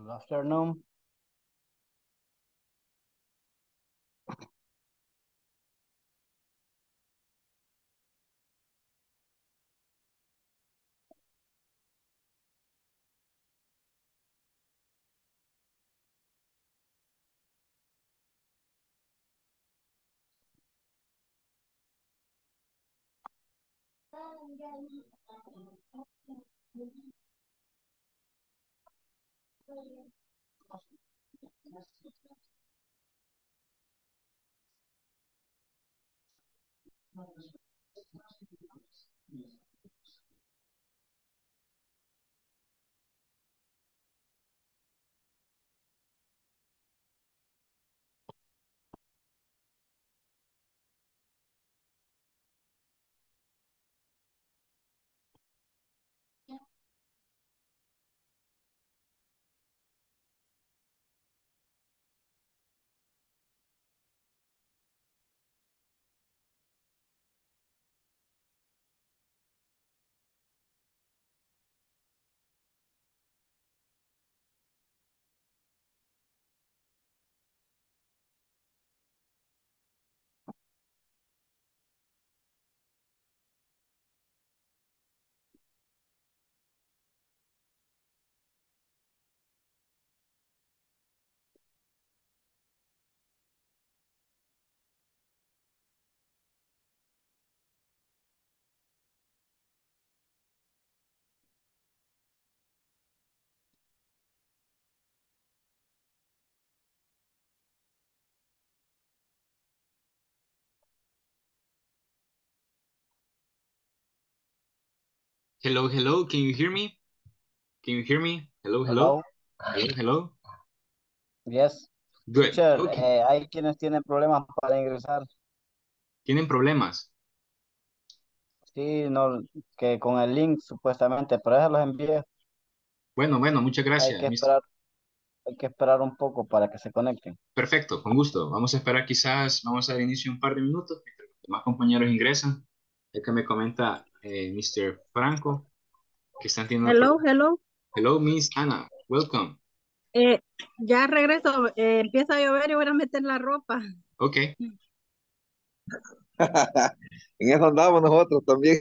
Good afternoon. Hello, hello. Can you hear me? Can you hear me? Hello, hello. Hello. Hello, hello. Yes. Good. Teacher, Okay. hay quienes tienen problemas para ingresar. ¿Tienen problemas? Sí, no, que con el link supuestamente, pero eso los envié. Bueno, muchas Hay gracias, que mister. esperar, hay que esperar un poco para que se conecten. Perfecto, con gusto. Vamos a esperar quizás, vamos a dar inicio en un par de minutos mientras los demás compañeros ingresan. Es que me comenta Mr. Franco que están teniendo Hello, problemas. hello. Hello, Miss Anna. Welcome. Eh, ya regreso, empieza a llover y voy a meter la ropa. Okay. En eso andamos nosotros también,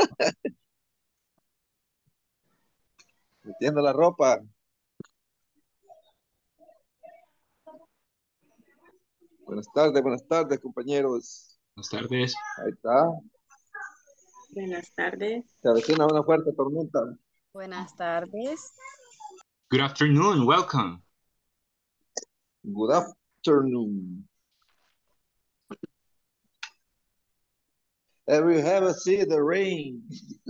metiendo la ropa. Buenas tardes, compañeros. Buenas tardes. Ahí está. Buenas tardes. Se avecina una fuerte tormenta. Buenas tardes. Good afternoon. Welcome. Good afternoon. Have you ever seen the rain?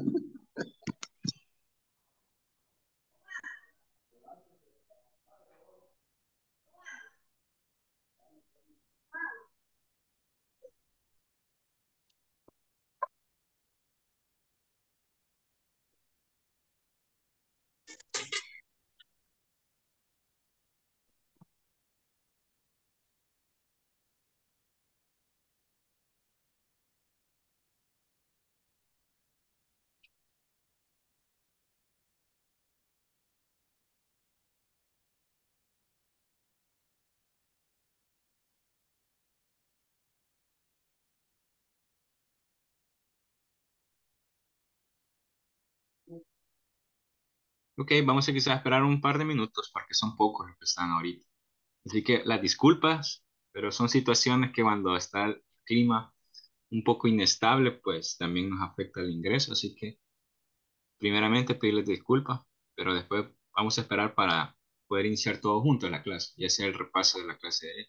Ok, vamos a quizás esperar un par de minutos porque son pocos los que están ahorita. Así que las disculpas, pero son situaciones que cuando está el clima un poco inestable, pues también nos afecta el ingreso. Así que primeramente pedirles disculpas, pero después vamos a esperar para poder iniciar todo junto en la clase, ya sea el repaso de la clase de hoy.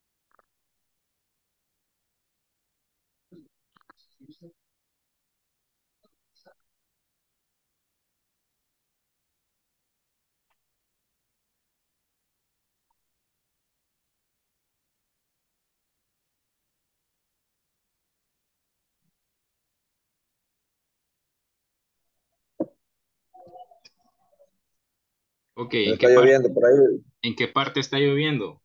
Ok, Está lloviendo por ahí. ¿en qué parte está lloviendo?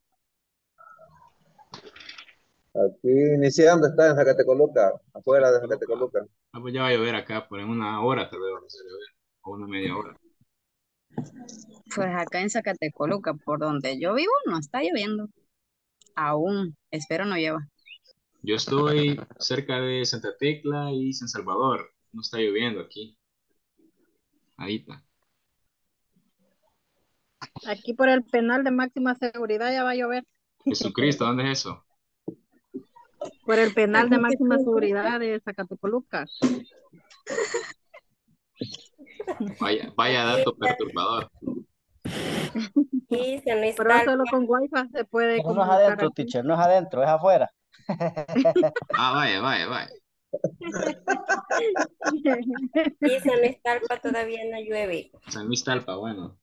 Aquí iniciando está en Zacatecoluca, afuera de Coloca. Zacatecoluca. Ah, pues ya va a llover acá, por en una hora tal vez vamos a llover, o una media hora. Pues acá en Zacatecoluca, por donde yo vivo, no está lloviendo. Aún, espero no llueva. Yo estoy cerca de Santa Tecla y San Salvador. No está lloviendo aquí. Ahorita. Aquí por el penal de máxima seguridad ya va a llover. Jesucristo, ¿dónde es eso? Por el penal de máxima seguridad de Zacatecoluca. Vaya, vaya Aquí dato está, perturbador. aquí San Luis Pero solo Talpa. con Wi-Fi se puede Pero no es comunicar adentro, aquí. teacher, no es adentro, es afuera. Ah, vaya, vaya, vaya. Aquí San Luis Talpa todavía no llueve. San Luis Talpa, bueno.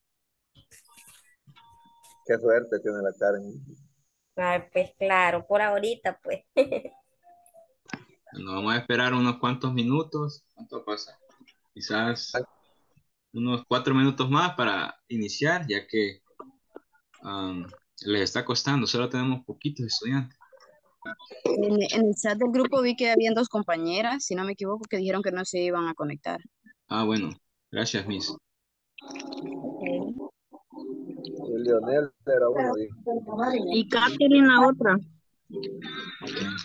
Qué suerte tiene la Karen. Ay, pues claro, por ahorita, pues. Bueno, vamos a esperar unos cuantos minutos. ¿Cuánto pasa? Quizás unos 4 minutos más para iniciar, ya que les está costando. Solo tenemos poquitos estudiantes. En el chat del grupo vi que habían dos compañeras, si no me equivoco, que dijeron que no se iban a conectar. Ah, bueno. Gracias, Miss. Ok. Y Leonel era uno. Y Katherine la otra. Ok.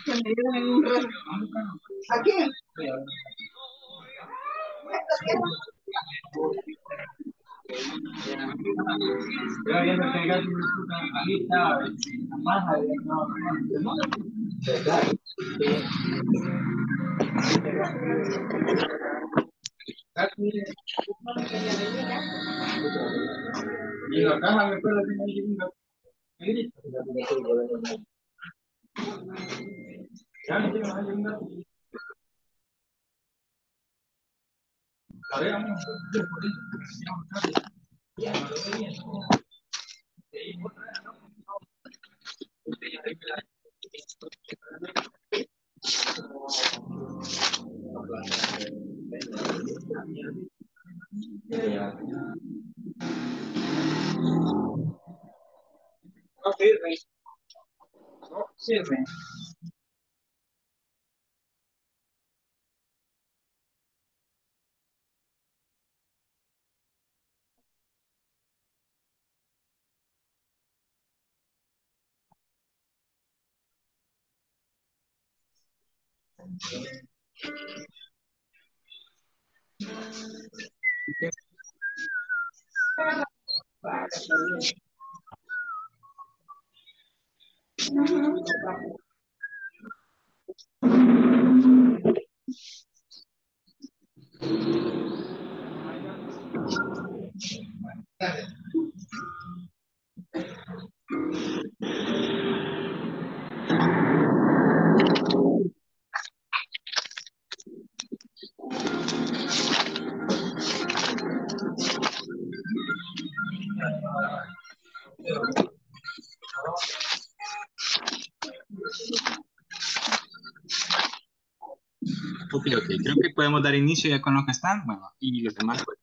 Ok, ok. Creo que podemos dar inicio ya con los que están. Bueno, y los demás, pues,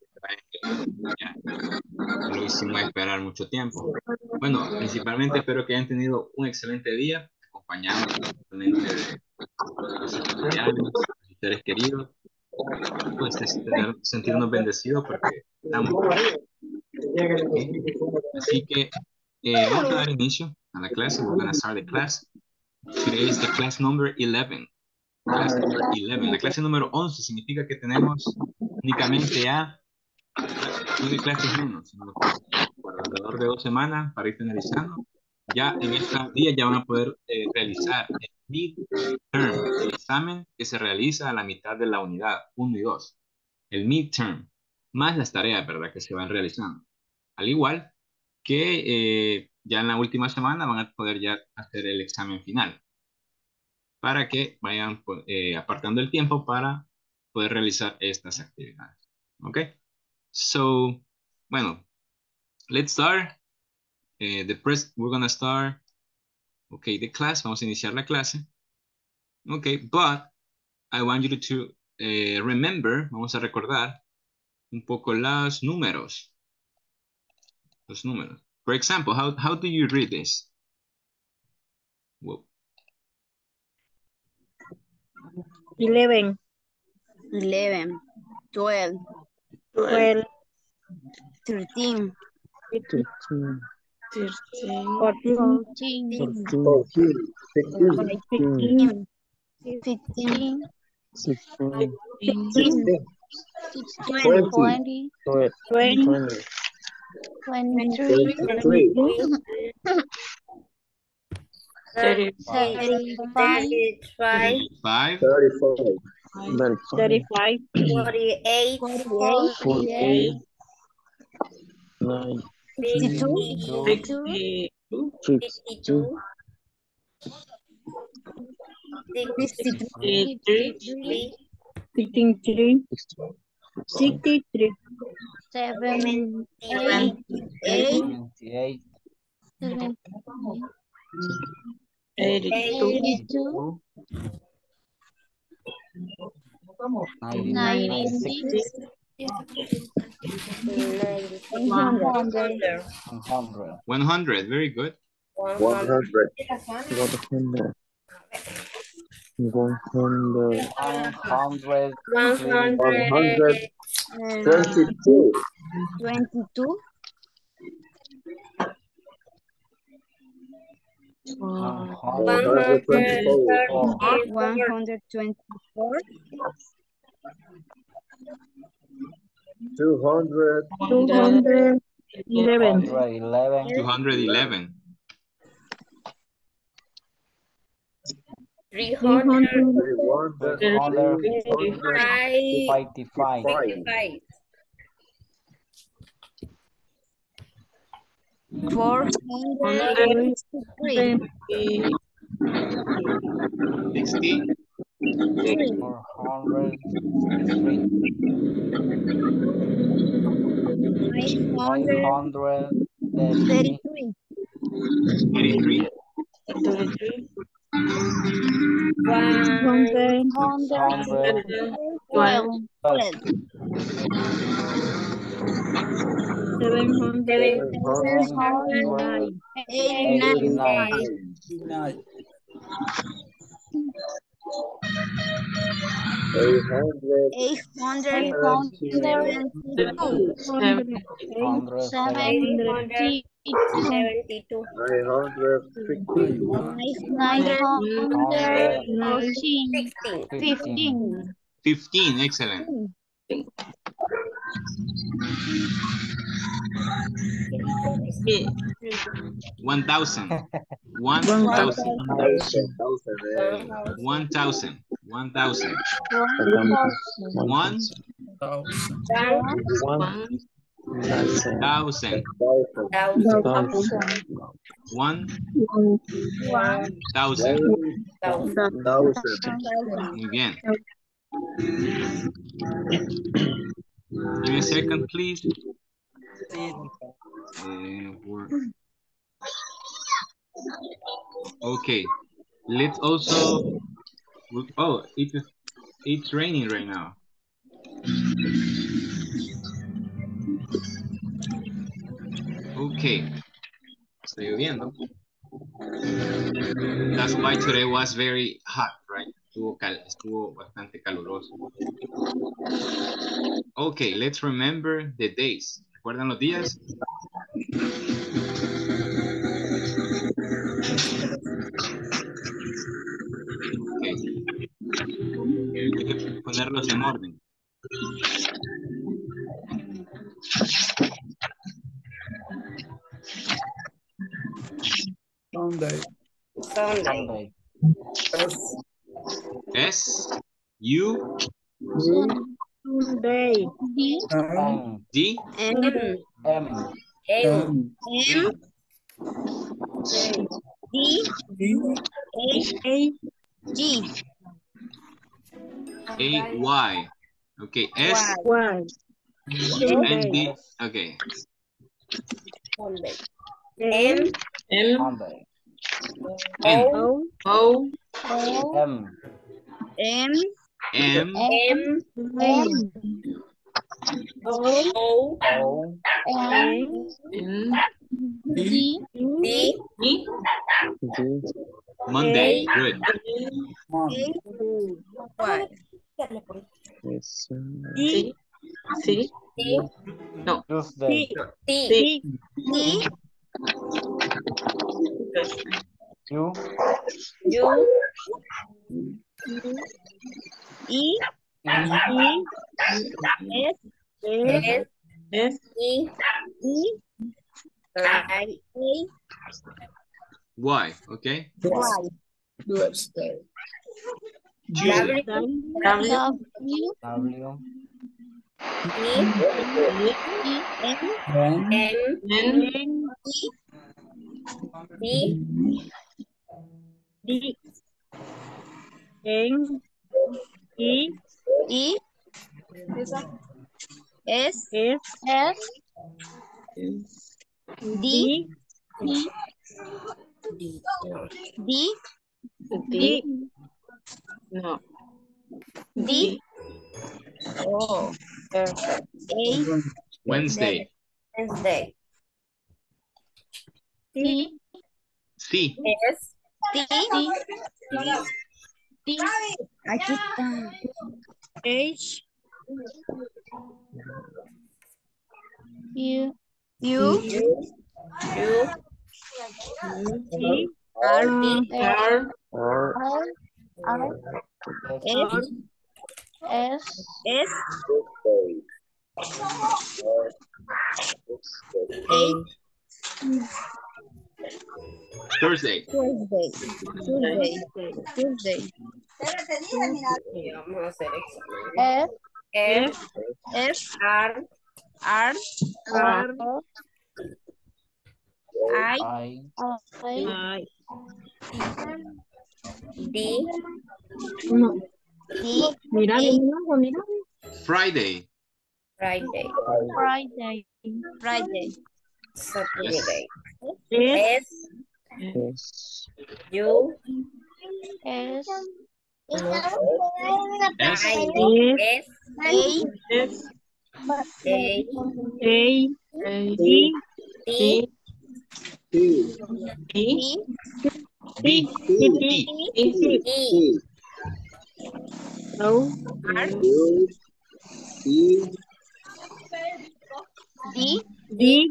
ya lo hicimos esperar mucho tiempo. Bueno, principalmente espero que hayan tenido un excelente día, acompañados principalmente de sus familiares, de sus seres queridos. Pues sentirnos bendecidos porque estamos vivos. ¿Ok? Así que vamos a dar inicio a la clase. We're going to start the class. Today is the class number 11. Class number 11. La clase número 11 significa que tenemos únicamente a 9 clases menos, sino que por alrededor de 2 semanas para ir finalizando. Ya en estos días ya van a poder realizar el midterm, el examen que se realiza a la mitad de la unidad 1 y 2. El midterm, más las tareas, ¿verdad? Que se van realizando. Al igual que ya en la última semana van a poder ya hacer el examen final para que vayan apartando el tiempo para poder realizar estas actividades. ¿Ok? So, bueno, let's start. We're gonna start, okay, the class. Vamos a iniciar la clase. Okay, but I want you to remember, vamos a recordar un poco los números. Los números. For example, how do you read this? Whoa. 11, 11, 12, 12, 13, 13, 14, 14, 14, 16, 15, 16, 16, 20, 20, 20, 20, 23, 23, 35, 35, 35, 35, 35, 48, 48, 48, 9, 62, 52, 62, 53, 63, 63, 63, 78, 78, 82, 96, 100, 100, 100, very good. 100, 100, 100, 120, 122, 22, 124, 124, 200, 211, 211, 211, 300, 300, 355, 55, 463, 60, 463, 533, 533, 83, 600, 12, 700, 789, 9, 89, 872, 872, 800, 872, 915, 914, 16, 15, 15, 15, excellent. 1000, 1000, 1000, 1000, 1000, 1000, 1000, 1000. Muy bien. Give me a second, please. Okay. Let's also. Oh, it's raining right now. Okay. Está lloviendo. That's why today was very hot, right? Estuvo bastante caluroso. Okay, let's remember the days. ¿Recuerdan los días? Okay. Hay que ponerlos en orden. Sunday, Sunday, S, U, Sunday, D, M, M, M, A, A, A, Y. Okay, S, Y, and D. Okay. Monday, M, Monday, N, O, M, M, M, O, O, N, D, Monday. Good. T, T, Tuesday, T, D, U, U, E, I, S, S, S, E, E, I, A, Y, ok. Y, W, W, W, W, E, N, M, N, D, D, N, I, E, S, S, D, D, D, no, D, D, no, D, oh, perfect. A, Wednesday. Wednesday. C, C. S, T, D, T, aquí está. H, U, U, U, E, R, R, R, R, S, A, Thursday. Tuesday, y vamos a hacer examen. F, F, R, R, R, I, I, I, D, no, T, mira, A, mira, Friday. Friday, Friday, Saturday. S, S, S, U, S, no, S. I, S, S, S, A, A, D, T, E, T, B. T, E. E, O, R, D, D,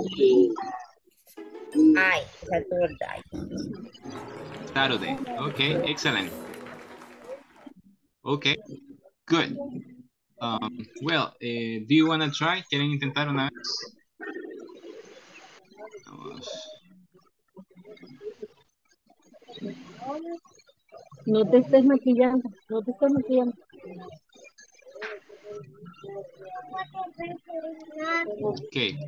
I, Saturday. Saturday. Okay, excellent. Okay, good. Well, do you want to try? ¿Quieren intentar una vez? Vamos. no te estés maquillando, no te estés maquillando. Okay.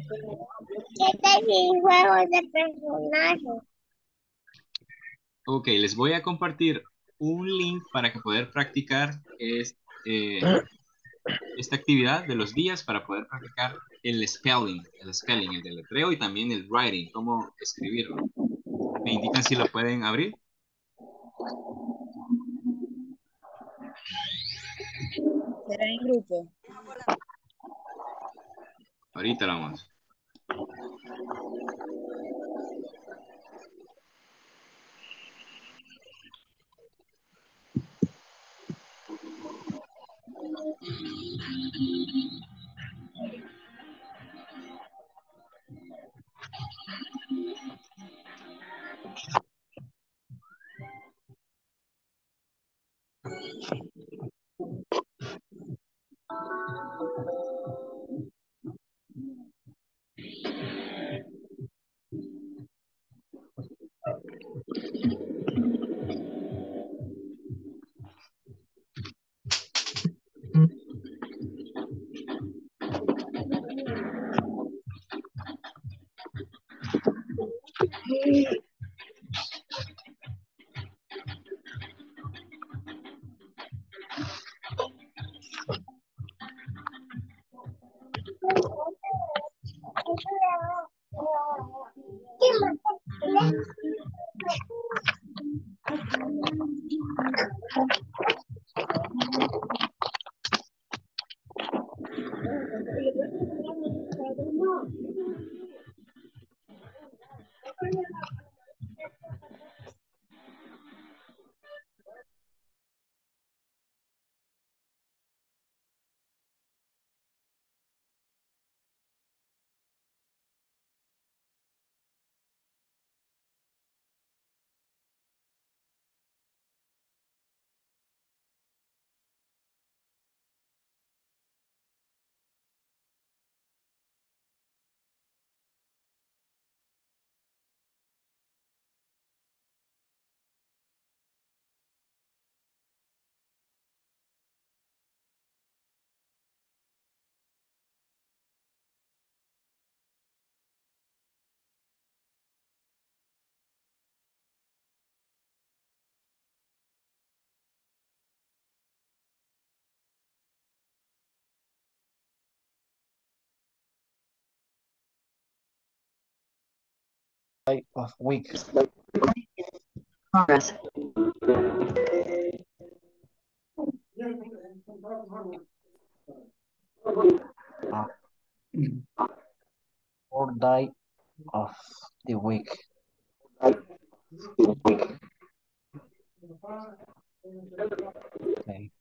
Ok, les voy a compartir un link para que poder practicar esta actividad de los días para poder practicar el spelling, el deletreo y también el writing, cómo escribirlo. ¿Me indican si lo pueden abrir? será en grupo. Ahorita lo vamos. day of week. Progress. Fourth day of the week. Okay.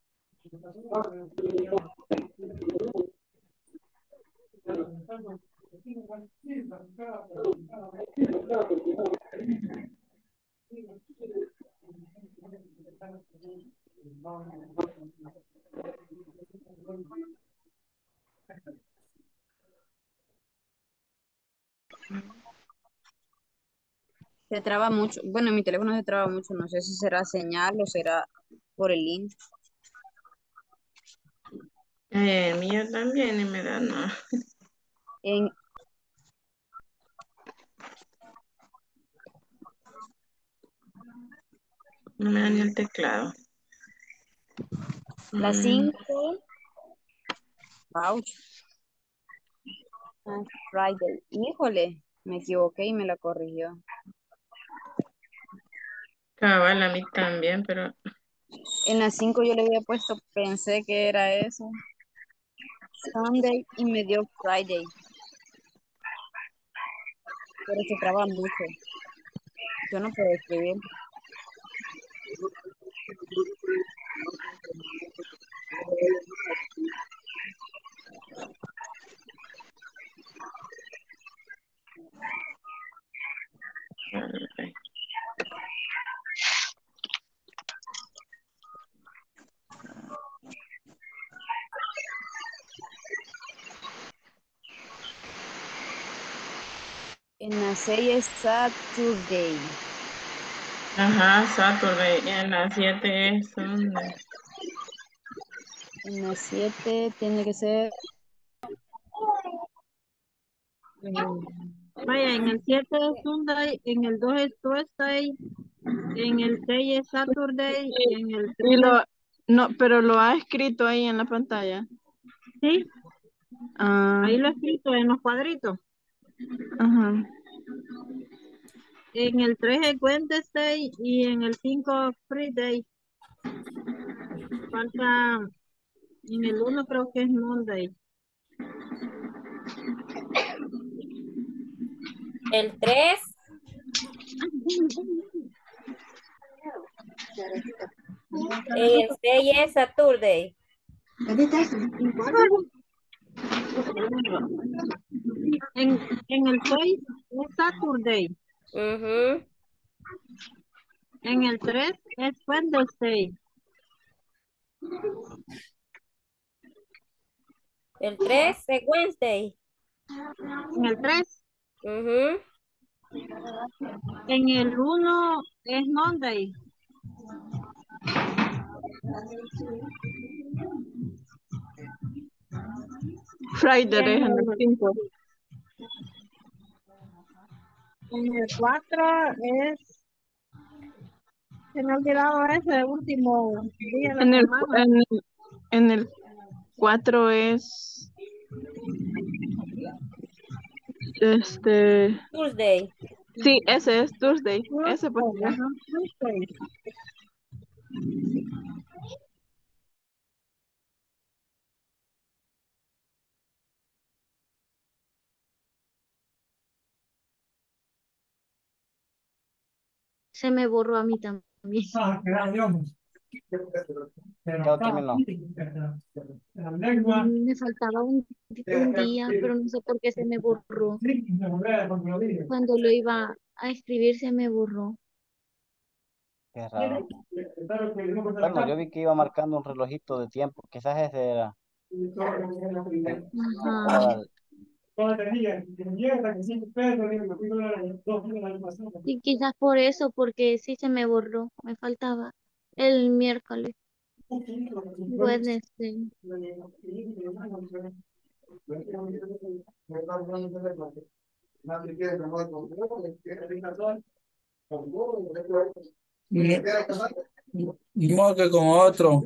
Se traba mucho. Bueno, en mi teléfono se traba mucho. No sé si será señal o será por el link. Mío también y me da no. En No me da ni el teclado. las Mm, 5. Ouch. Friday. Híjole, me equivoqué y me la corrigió. cabal, a mí también, pero En las 5 yo le había puesto, pensé que era eso. Sunday y me dio Friday. Pero se traba mucho. Yo no puedo escribir. ay, En las 6 es Saturday. ajá, Saturday. Y en las 7 es Sunday. En las 7 tiene que ser Vaya, en el 7 es Sunday, en el 2 es Thursday, en el 6 es Saturday, en el Y 3 es... no, pero lo ha escrito ahí en la pantalla. Sí, Ah, ahí lo he escrito en los cuadritos. ajá. En el 3 es Wednesday y en el 5 Friday. Falta, en el 1 creo que es Monday. El 3, en el 6 es Saturday. En el 6 es Saturday. Ujú. En el 3 es Wednesday. El 3 es Wednesday. En el 3. Ujú. En el 1 es Monday. Y Friday es en el 5. en el 4 es, se me ha olvidado ese último día de la En el, semana. en el 4 es Tuesday. sí, ese es Thursday. Ese pues Tuesday, ya. ajá, Tuesday. Se me borró a mí también. Ya lo terminó. Me faltaba un día, pero no sé por qué se me borró. Cuando lo iba a escribir se me borró. Qué raro. Bueno, yo vi que iba marcando un relojito de tiempo. Quizás ese era. Ajá. Para Y quizás por eso, porque sí se me borró. Me faltaba el miércoles. Wednesday. Ni modo que con otro.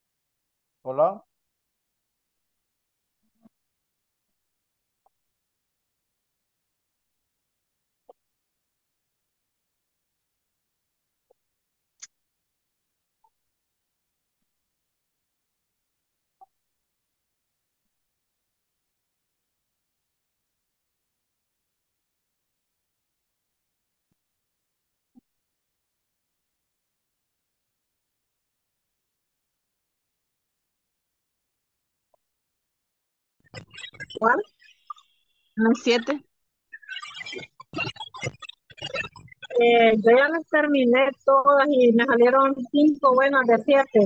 Hola. ¿Cuál? En la 7. Yo ya las terminé todas y me salieron 5 buenas de 7.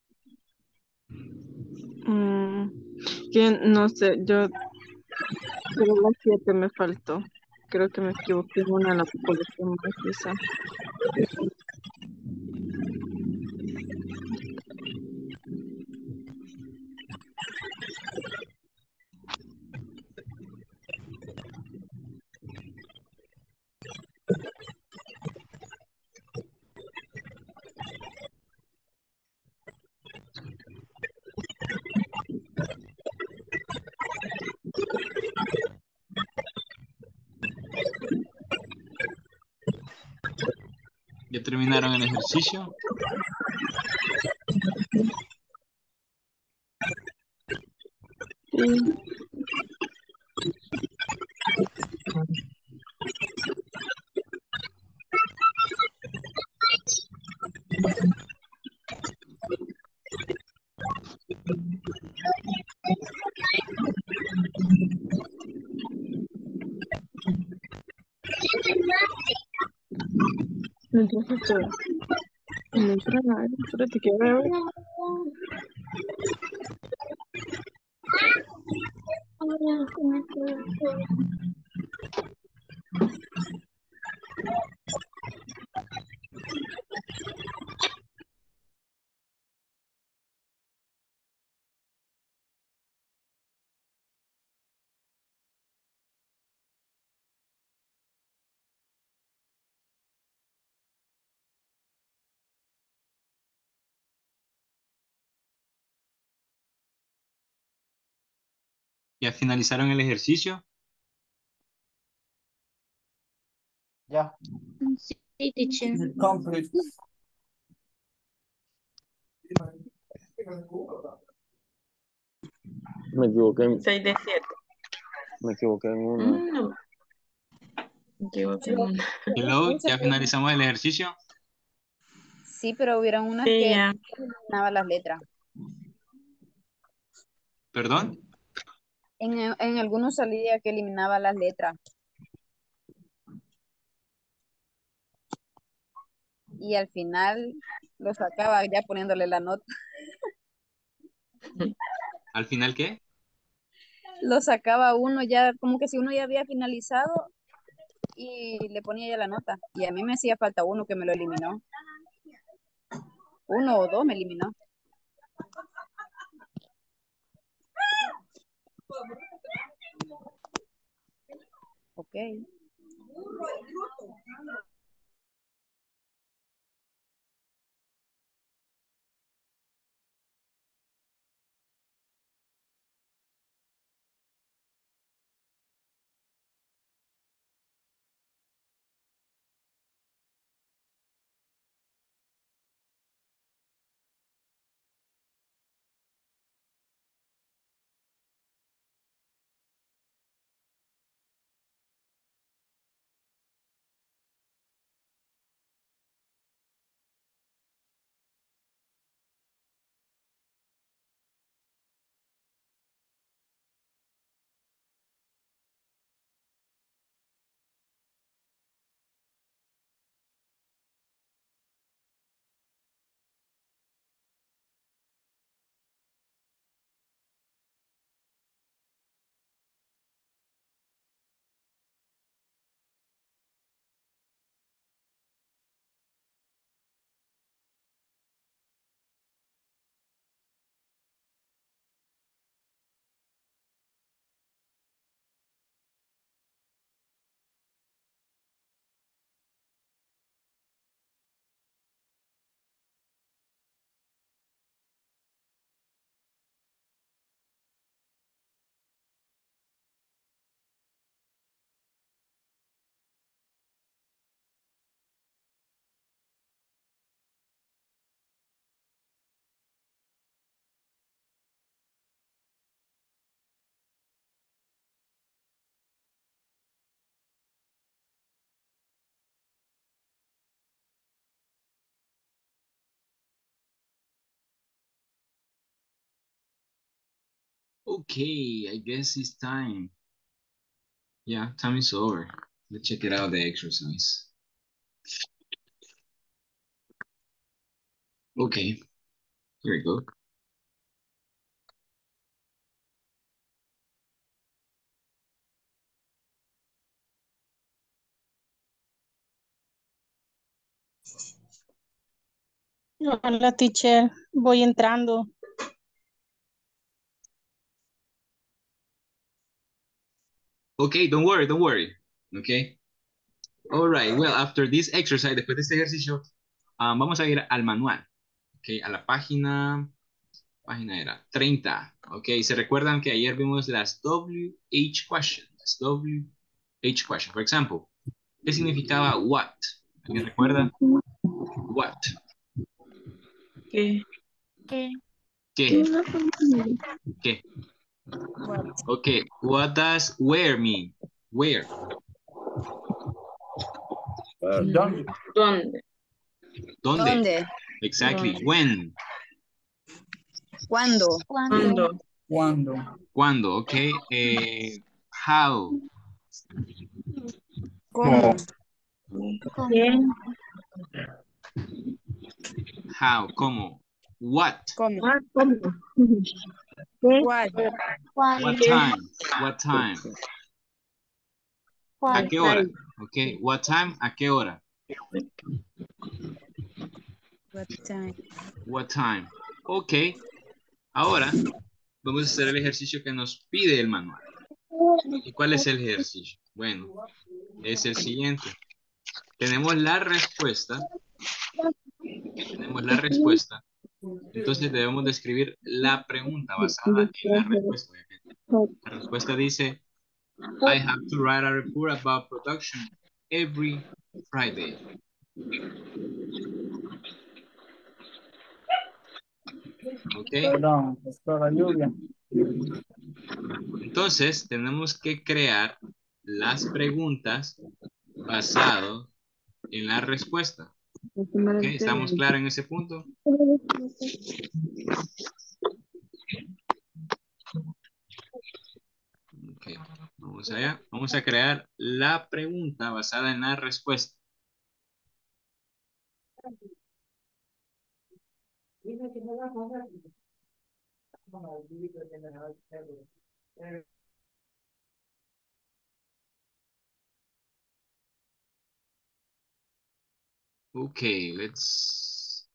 Que no sé, yo pero la 7 me faltó. Creo que me equivoqué en una, la coloqué mal, quizá. ¿Ya terminaron el ejercicio? Sí. Entonces, me entra nada. Espérate que veo. ¿Ya finalizaron el ejercicio? Ya. Sí, teacher. Complete. Me equivoqué, 6 de 7. me equivoqué en una. No, me equivoqué en una. Hello, ¿ya finalizamos el ejercicio? Sí, pero hubieron unas Sí, que ya. eliminaban las letras. ¿Perdón? En algunos salía que eliminaba las letras. Y al final lo sacaba ya poniéndole la nota. ¿Al final qué? Lo sacaba uno ya, como que si uno ya había finalizado y le ponía ya la nota. Y a mí me hacía falta uno que me lo eliminó. Uno o dos me eliminó. Ok. Okay, I guess it's time. Yeah, time is over. Let's check it out, the exercise. Okay, here we go. Hola, teacher. Voy entrando. Okay, don't worry, don't worry. Okay. All right, well, after this exercise, después de este ejercicio, vamos a ir al manual. Okay, a la página era 30. Ok, se recuerdan que ayer vimos las WH questions. Las WH questions. For example, ¿qué significaba what? ¿Alguien recuerda? What. ¿Qué? ¿Qué? ¿Qué? ¿Qué? Ok, what does where mean? Where? ¿Dónde? ¿Dónde? ¿Dónde? ¿Dónde? Exactly. ¿Dónde? When? ¿Cuándo? ¿Cuándo? ¿Cuándo? ¿Cuándo? Ok. How? ¿Cómo? ¿Cómo? ¿Qué? How? ¿Cómo? What? ¿Cómo? ¿Cómo? ¿Qué? ¿Cuál? ¿Cuál? What ¿Qué? time? What time? ¿A ¿Cuál? qué hora? Ok. What time? ¿A qué hora? What time? What time? Ok. Ahora vamos a hacer el ejercicio que nos pide el manual. ¿Y cuál es el ejercicio? Bueno, es el siguiente. Tenemos la respuesta. Tenemos la respuesta. Entonces debemos de escribir la pregunta basada en la respuesta. La respuesta dice, I have to write a report about production every Friday. ¿Ok? Perdón, es por la lluvia. Entonces tenemos que crear las preguntas basado en la respuesta. ¿Ok? ¿Estamos claros en ese punto? Ok, vamos allá. Vamos a crear la pregunta basada en la respuesta. Ok, let's...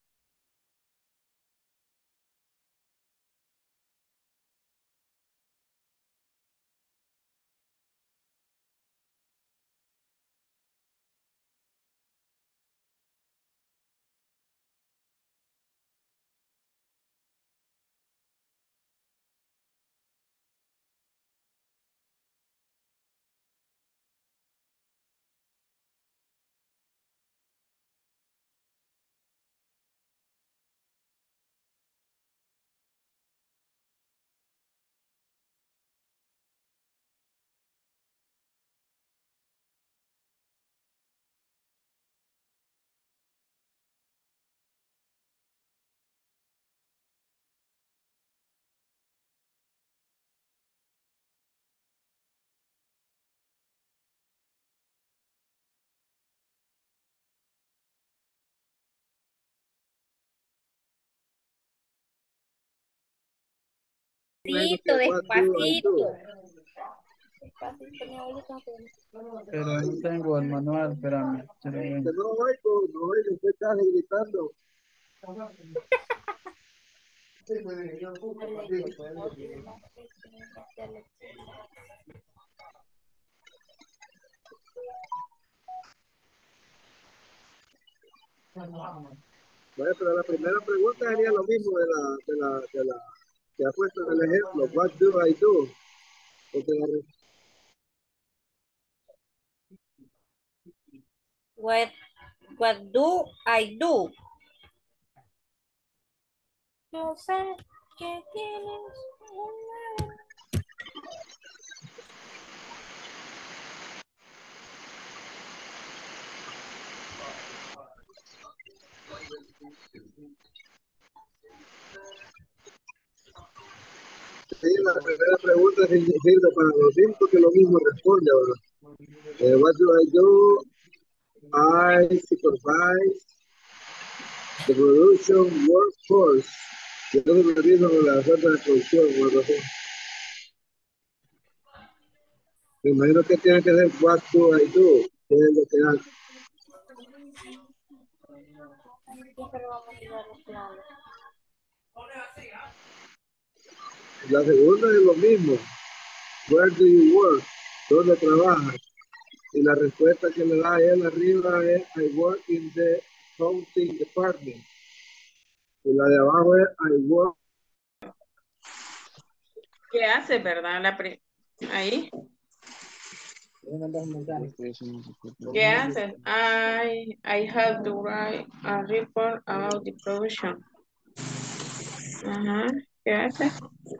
Despacito, despacito. Despacito, mi abuelito. Pero no tengo el manual, espérame. No oigo, usted está gritando. Bueno, pero la primera pregunta sería lo mismo de la que ha puesto en el ejemplo. What do I do? Porque What do I do? Yo sé que tienes una... sí, la primera pregunta sirve para los mismos porque lo mismo responde, ¿verdad? What do I do? I supervise the production workforce. Yo superviso la fuerza de producción, o algo así. Me imagino que tiene que ser what do I do, que es lo que hace. La segunda es lo mismo. Where do you work? ¿Dónde trabajas? Y la respuesta que le da él arriba es I work in the accounting department. Y la de abajo es I work. ¿Qué hace, verdad? Ahí. ¿Qué hace? I have to write a report about the production. Ajá. ¿Qué hace?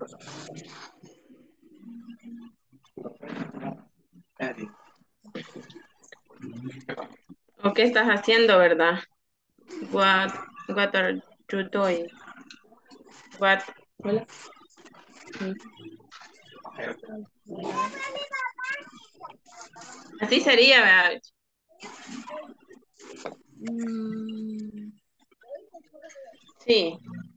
¿O qué estás haciendo, verdad? What are you doing? What? Hola. Así sería, ¿verdad? Sí.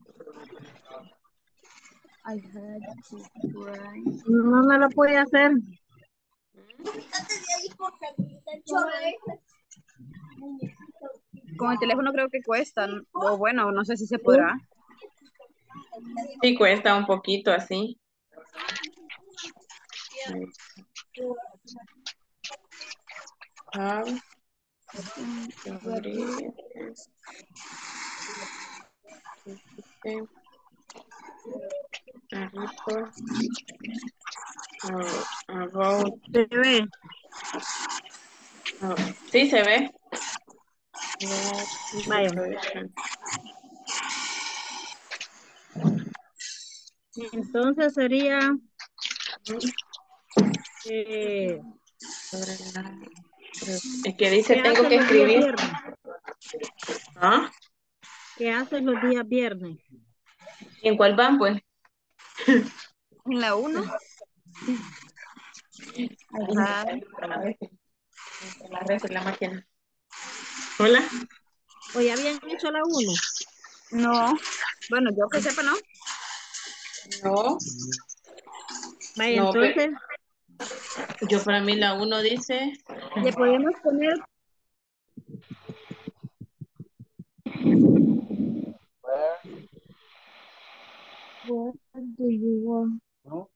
No me lo puede hacer. Con el teléfono creo que cuesta, o bueno, no sé si se podrá. Sí, cuesta un poquito así. ¿Se ve? Sí, se ve. Vaya. Entonces sería es que dice ¿qué tengo haces que los días escribir. viernes? ¿Ah? ¿Qué haces los días viernes? ¿En cuál van, pues? En la 1. Ajá. La máquina. Hola. ¿O ya habían hecho la 1? No. Bueno, yo que sepa, ¿no? No. Vaya, No, entonces. Yo para mí la 1 dice. Le podemos poner. Where do you work? ¿No?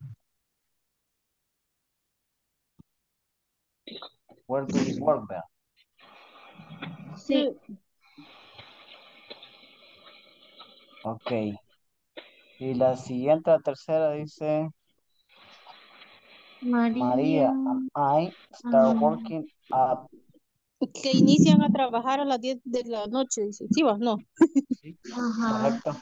Where do you work, there? Sí. Ok. Y la siguiente, la tercera dice María, I start working at. Que inician a trabajar a las 10 de la noche, dice. ¿Sí o no? Ajá. Correcto.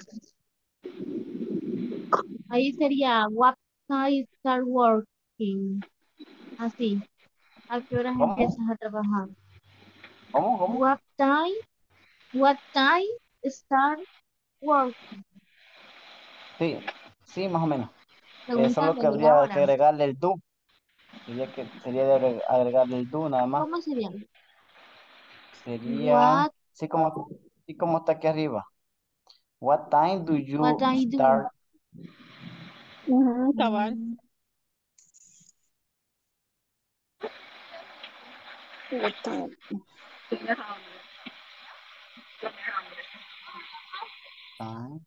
Ahí sería what time start working. Así. ¿A qué horas ¿Cómo? empiezas a trabajar? ¿Cómo? What time start working. Sí, más o menos. Solo que Pregúntale la habría que hora. agregarle el do. Sería de agregarle el do nada más. ¿Cómo sería? Sería, sí como está aquí arriba. What time do you What I do? start? Cabal. Time.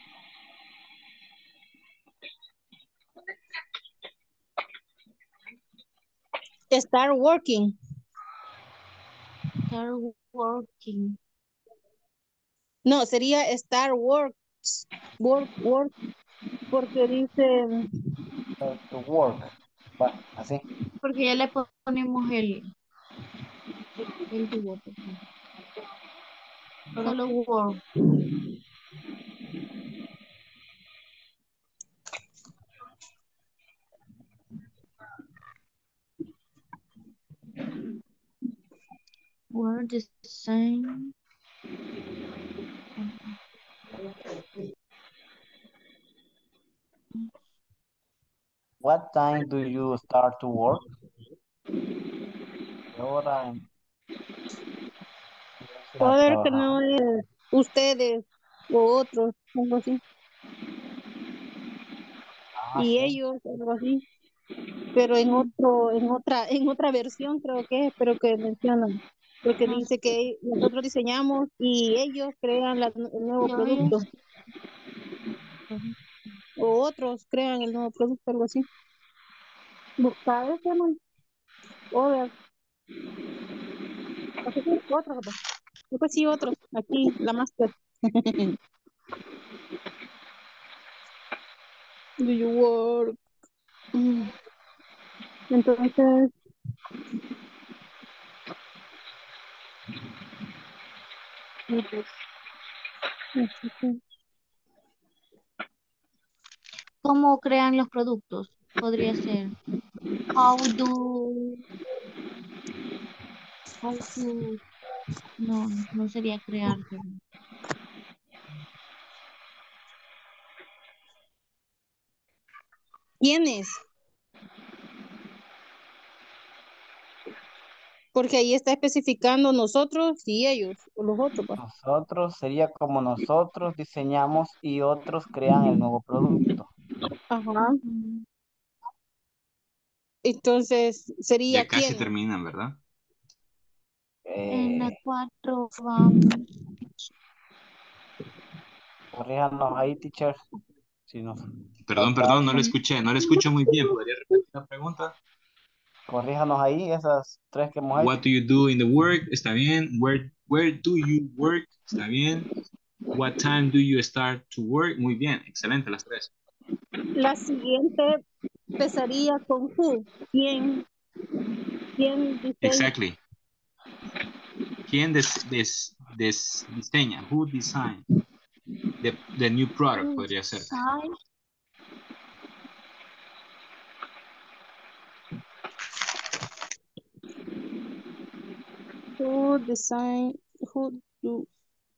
Start working. Start working. No, sería start works. Work. Porque dice. Start to work. Va, así. Porque ya le ponemos el tubo. Solo work. Word the same. What time do you start to work? ¿Qué hora empiezas a Puedo ver que trabajar? no es ustedes o otros, algo así. Ah, Y sí. ellos, algo así. Pero en otra versión creo que es, pero que mencionan. Porque dice que nosotros diseñamos y ellos crean el nuevo producto. O otros crean el nuevo producto, algo así. Buscar ese, man. O ver. Otros, papá. Yo pues sí, otros. Aquí, la máster. Do you work? Entonces, ¿Cómo crean los productos? Podría ser. How to, no, no sería crear, perdón. ¿quiénes? Porque ahí está especificando nosotros y ellos, o los otros, pues. Nosotros sería como nosotros diseñamos y otros crean el nuevo producto. Ajá. Entonces, sería Ya casi quién. terminan, ¿verdad? En la 4 vamos. Corríjanos ahí, teacher. Si nos Perdón, falta no le algo. escuché, no le escucho muy bien. ¿Podría repetir la pregunta? Corríjanos ahí esas tres que hemos What hecho. do you do in the work? Está bien. Where do you work? Está bien. What time do you start to work? Muy bien, excelente las tres. La siguiente empezaría con who. ¿Quién diseña? Exactly. ¿Quién diseña? Who design the new product? Podría ser. Who design, who do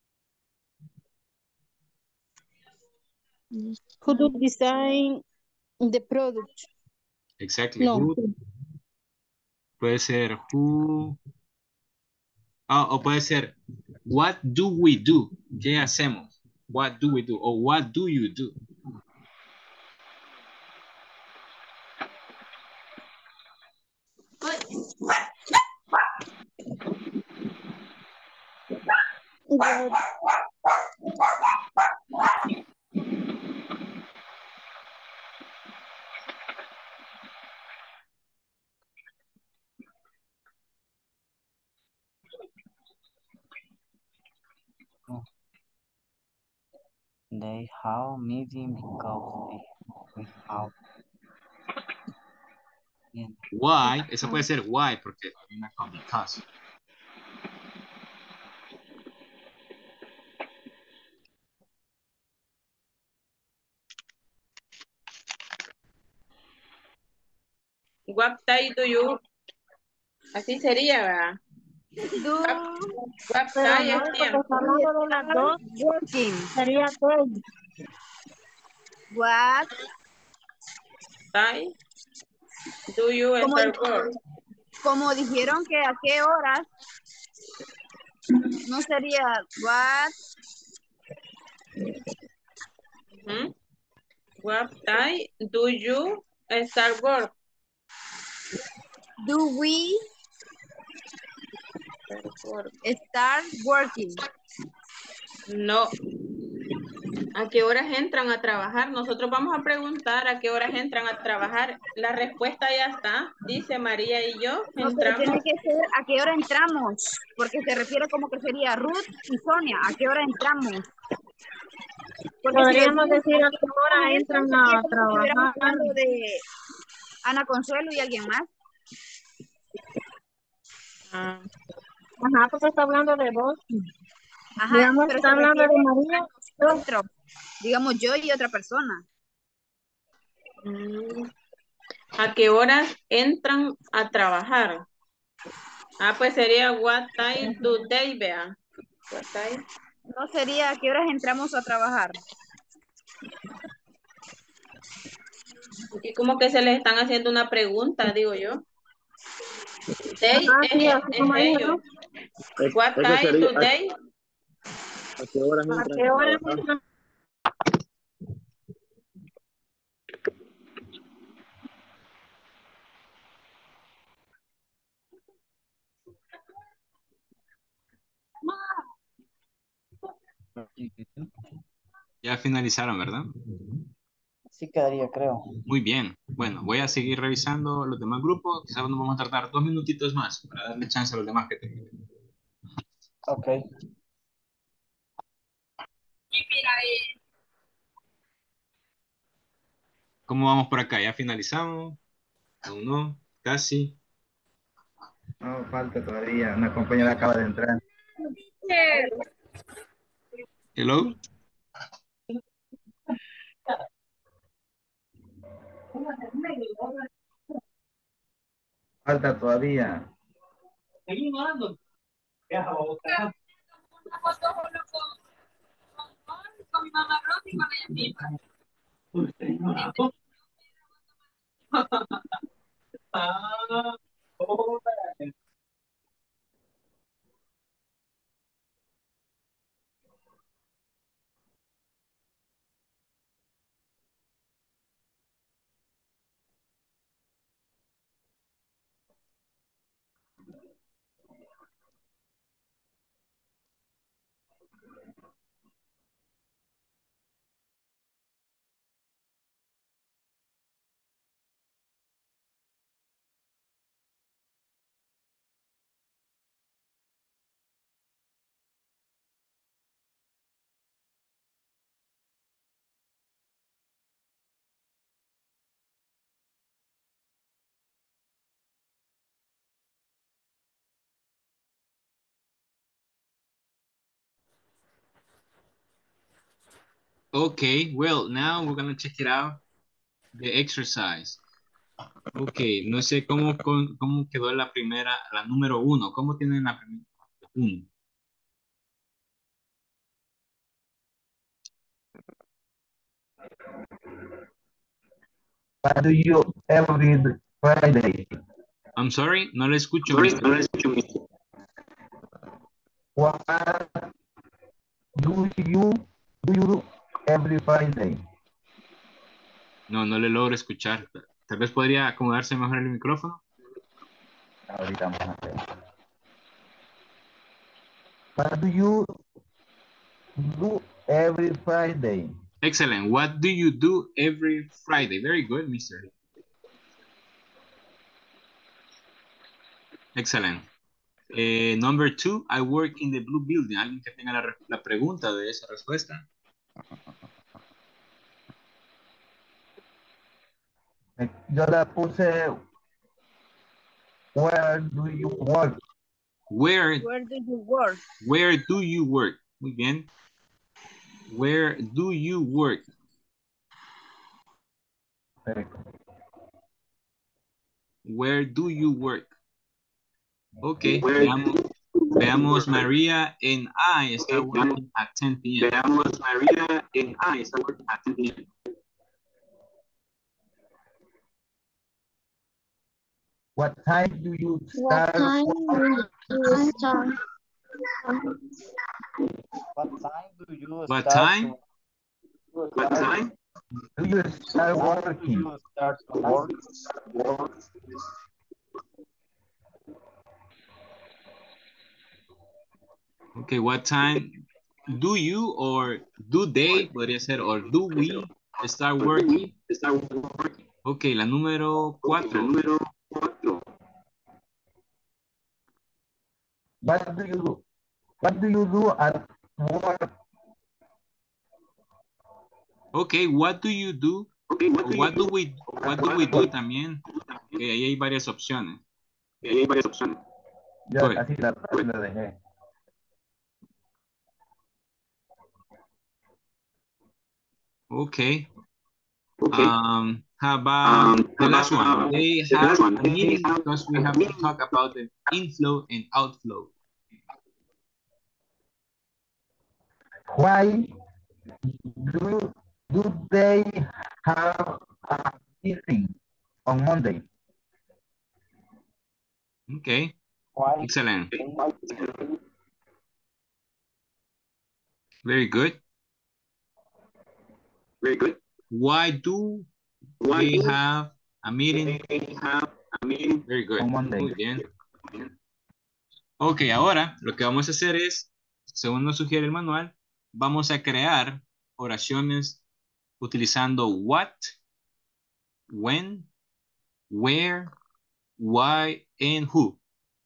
design the product? Exactly. No. Who puede ser who. O puede ser what do we do? ¿Qué hacemos? What do we do? O what do you do? They have meeting because we have. Bien. Why, eso puede ser why porque termina con because. What time do you? Así sería, ¿verdad? What Pero time no, es porque tiempo. está hablando de las dos. Working. Sería day. What? Time do you Como, start work? como dijeron que a qué horas, no sería what? What time do you start work? Do we start working? No. ¿A qué horas entran a trabajar? Nosotros vamos a preguntar a qué horas entran a trabajar. La respuesta ya está. Dice María y yo. No, pero tiene Entramos. que ser a qué hora entramos, porque se refiere como que sería Ruth y Sonia, a qué hora entramos. Porque si Podríamos decimos decir a qué hora entran, entran sería a como si estuviéramos trabajar. hablando de Ana Consuelo y alguien más. Ajá, porque está hablando de vos. Ajá, Digamos, pero está se hablando refiere de a María. nosotros, digamos yo y otra persona. ¿A qué horas entran a trabajar? Pues sería what time do they, vea. What time? No sería a qué horas entramos a trabajar. Y como que se les están haciendo una pregunta, digo yo. They Ah, sí, es, así es como dijo, ellos. ¿no? What Eso time sería, do they? ¿a qué horas ¿A entran qué a hora trabajar? entran? Ya finalizaron, ¿verdad? Sí quedaría, creo. Muy bien. Bueno, voy a seguir revisando los demás grupos. Quizás nos vamos a tardar 2 minutitos más para darle chance a los demás que tengan. Ok. ¿Cómo vamos por acá? ¿Ya finalizamos? ¿Aún no? ¿Casi? No, falta todavía. Una compañera acaba de entrar. Hello. Falta todavía. Okay, well, now we're gonna check it out. The exercise. Okay, no sé cómo quedó la primera, la número 1. ¿Cómo tienen la primera 1? What do you every Friday? I'm sorry, no le escucho, mister. What do you do every Friday? No, no le logro escuchar. Tal vez podría acomodarse mejor el micrófono. Ahorita vamos a hacer. What do you do every Friday? Excellent. What do you do every Friday? Very good, mister. Excellent. Number 2, I work in the blue building. ¿Alguien que tenga la pregunta de esa respuesta? Yo la puse, where do you work? Where Where do you work? do you work? Muy bien. Where do you work? Where do you work? Ok, veamos María and I start working at 10 p.m. Veamos, María and I start working at 10 p.m. What time do you What start? time do you start? What time do you What start time? What time Do you start do working? you start to work? Ok, what time do you or do they, podría ser, or do we start working? Ok, la número 4. What do you do? What do you do at work? Ok, what do you do? What do we do también? Ok, ahí hay varias opciones. Yo Good. así la dejé. Okay. How about the last one? They have a meeting because we have to talk about the inflow and outflow. Why do they have a eating on Monday? Okay, Why? excellent. Very good. Very good. Why do Why they do have a meeting? they have a meeting Very good. On Monday. Muy bien. Ok, ahora lo que vamos a hacer es, según nos sugiere el manual, vamos a crear oraciones utilizando what, when, where, why, and who.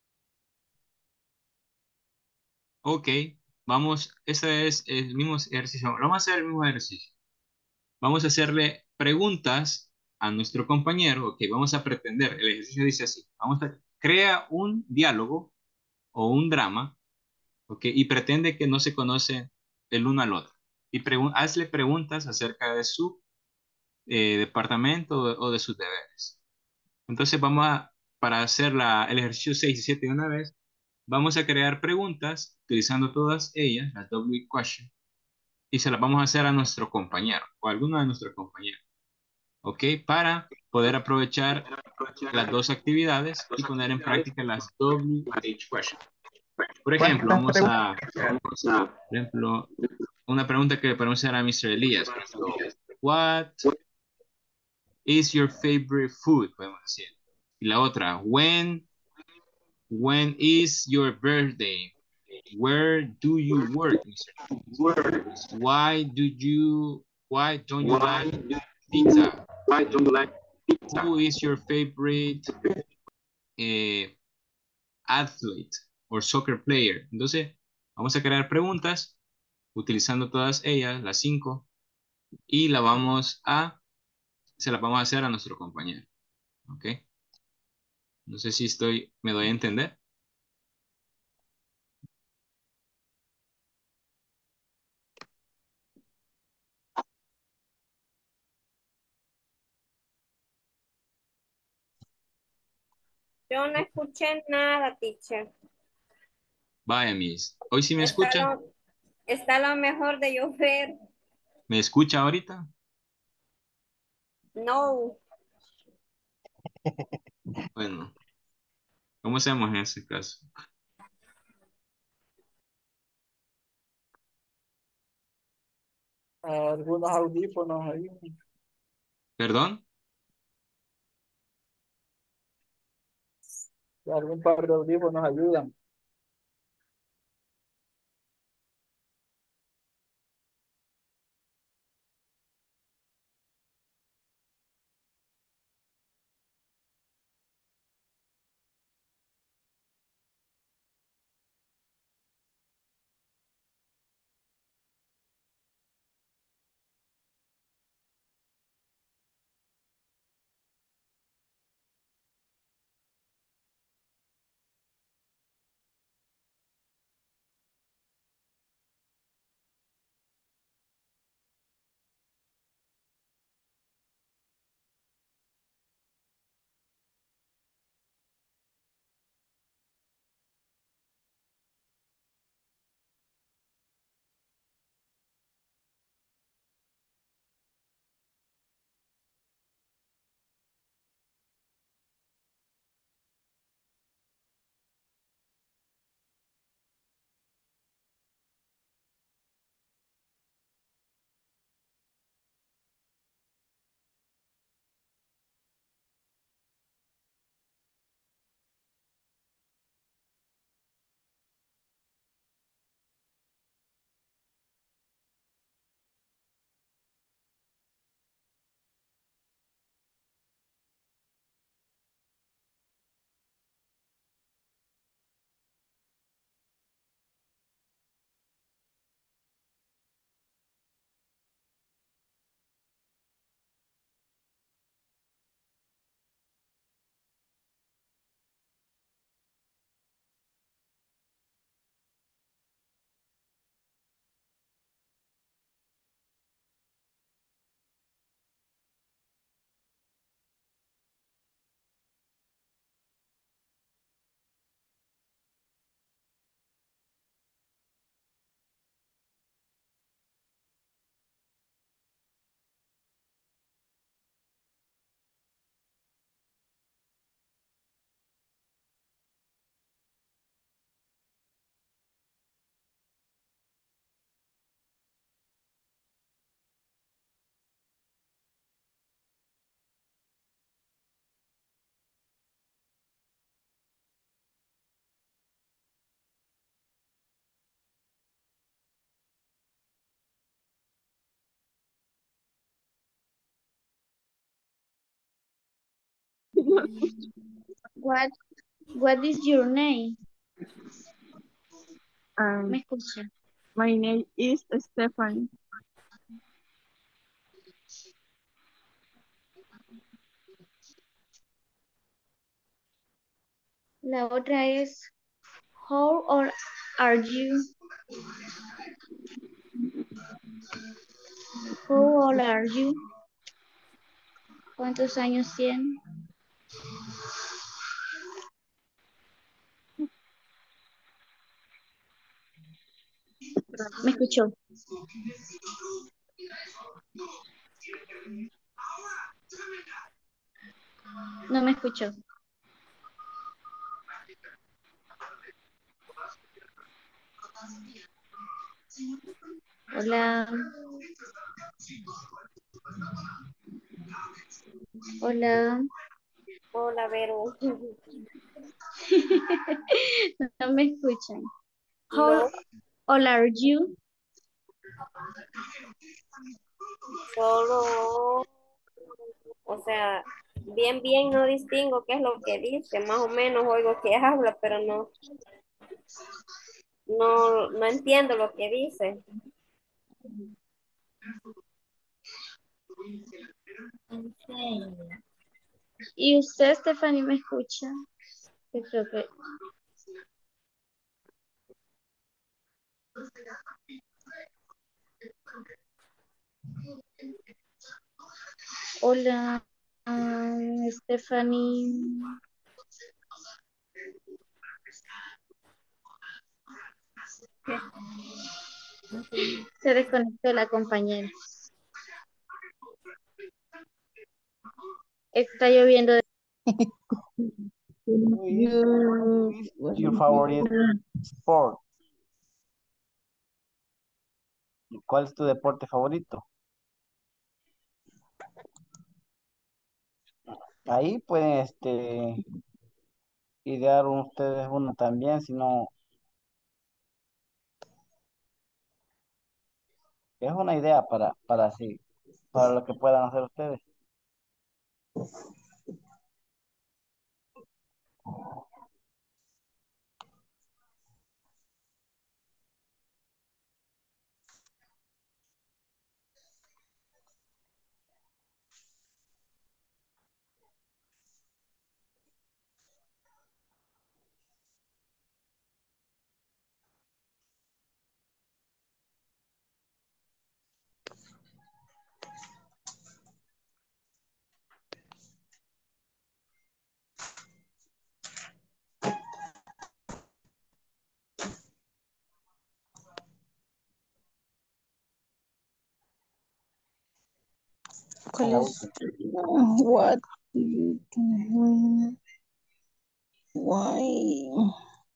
Ok, vamos, ese es el mismo ejercicio. Vamos a hacer el mismo ejercicio. Vamos a hacerle preguntas a nuestro compañero. Ok, vamos a pretender. El ejercicio dice así. Vamos a crear un diálogo o un drama, ok, y pretende que no se conocen el uno al otro. Y hazle preguntas acerca de su departamento o de sus deberes. Entonces para hacer el ejercicio 6 y 7 de una vez, vamos a crear preguntas utilizando todas ellas, las W question, y se las vamos a hacer a nuestro compañero o a alguno de nuestros compañeros, ¿ok? Para poder aprovechar las dos actividades y poner en práctica las WH questions. Por ejemplo, por ejemplo, una pregunta que le podemos hacer a Mr. Elías. Por ejemplo, what is your favorite food? Podemos decir. Y la otra, when is your birthday? Where do you work, Mr. Elías? Why don't you like pizza? Why don't you like pizza? Who is your favorite athlete or soccer player? Entonces, vamos a crear preguntas utilizando todas ellas, las 5, y se las vamos a hacer a nuestro compañero. ¿Ok? No sé si me doy a entender. Yo no escuché nada, teacher. Vaya, Miss. ¿Hoy sí me Está escucha? está lo mejor de llover. ¿Me escucha ahorita? No. Bueno, ¿cómo hacemos en ese caso? Algunos audífonos ahí. ¿Perdón? Algún par de audífonos ayudan. What is your name? Um, ¿Me escucha? my name is Stephanie. La otra es how old are you? How old are you? ¿Cuántos años tienes? ¿Me escuchó? No me escuchó. Hola. Hola. Hola, Vero. No me escuchan. How No, old are you? solo, o sea, bien no distingo qué es lo que dice, más o menos oigo que habla, pero no entiendo lo que dice. ¿Y usted, Stephanie, me escucha? Yo creo que... Hola, Stephanie. Se desconectó la compañera. Está lloviendo. What is your favorite sport? ¿Cuál es tu deporte favorito? Ahí pueden idear ustedes uno también, si no, es una idea para así, para lo que puedan hacer ustedes. ¿Cuál es? What? Why?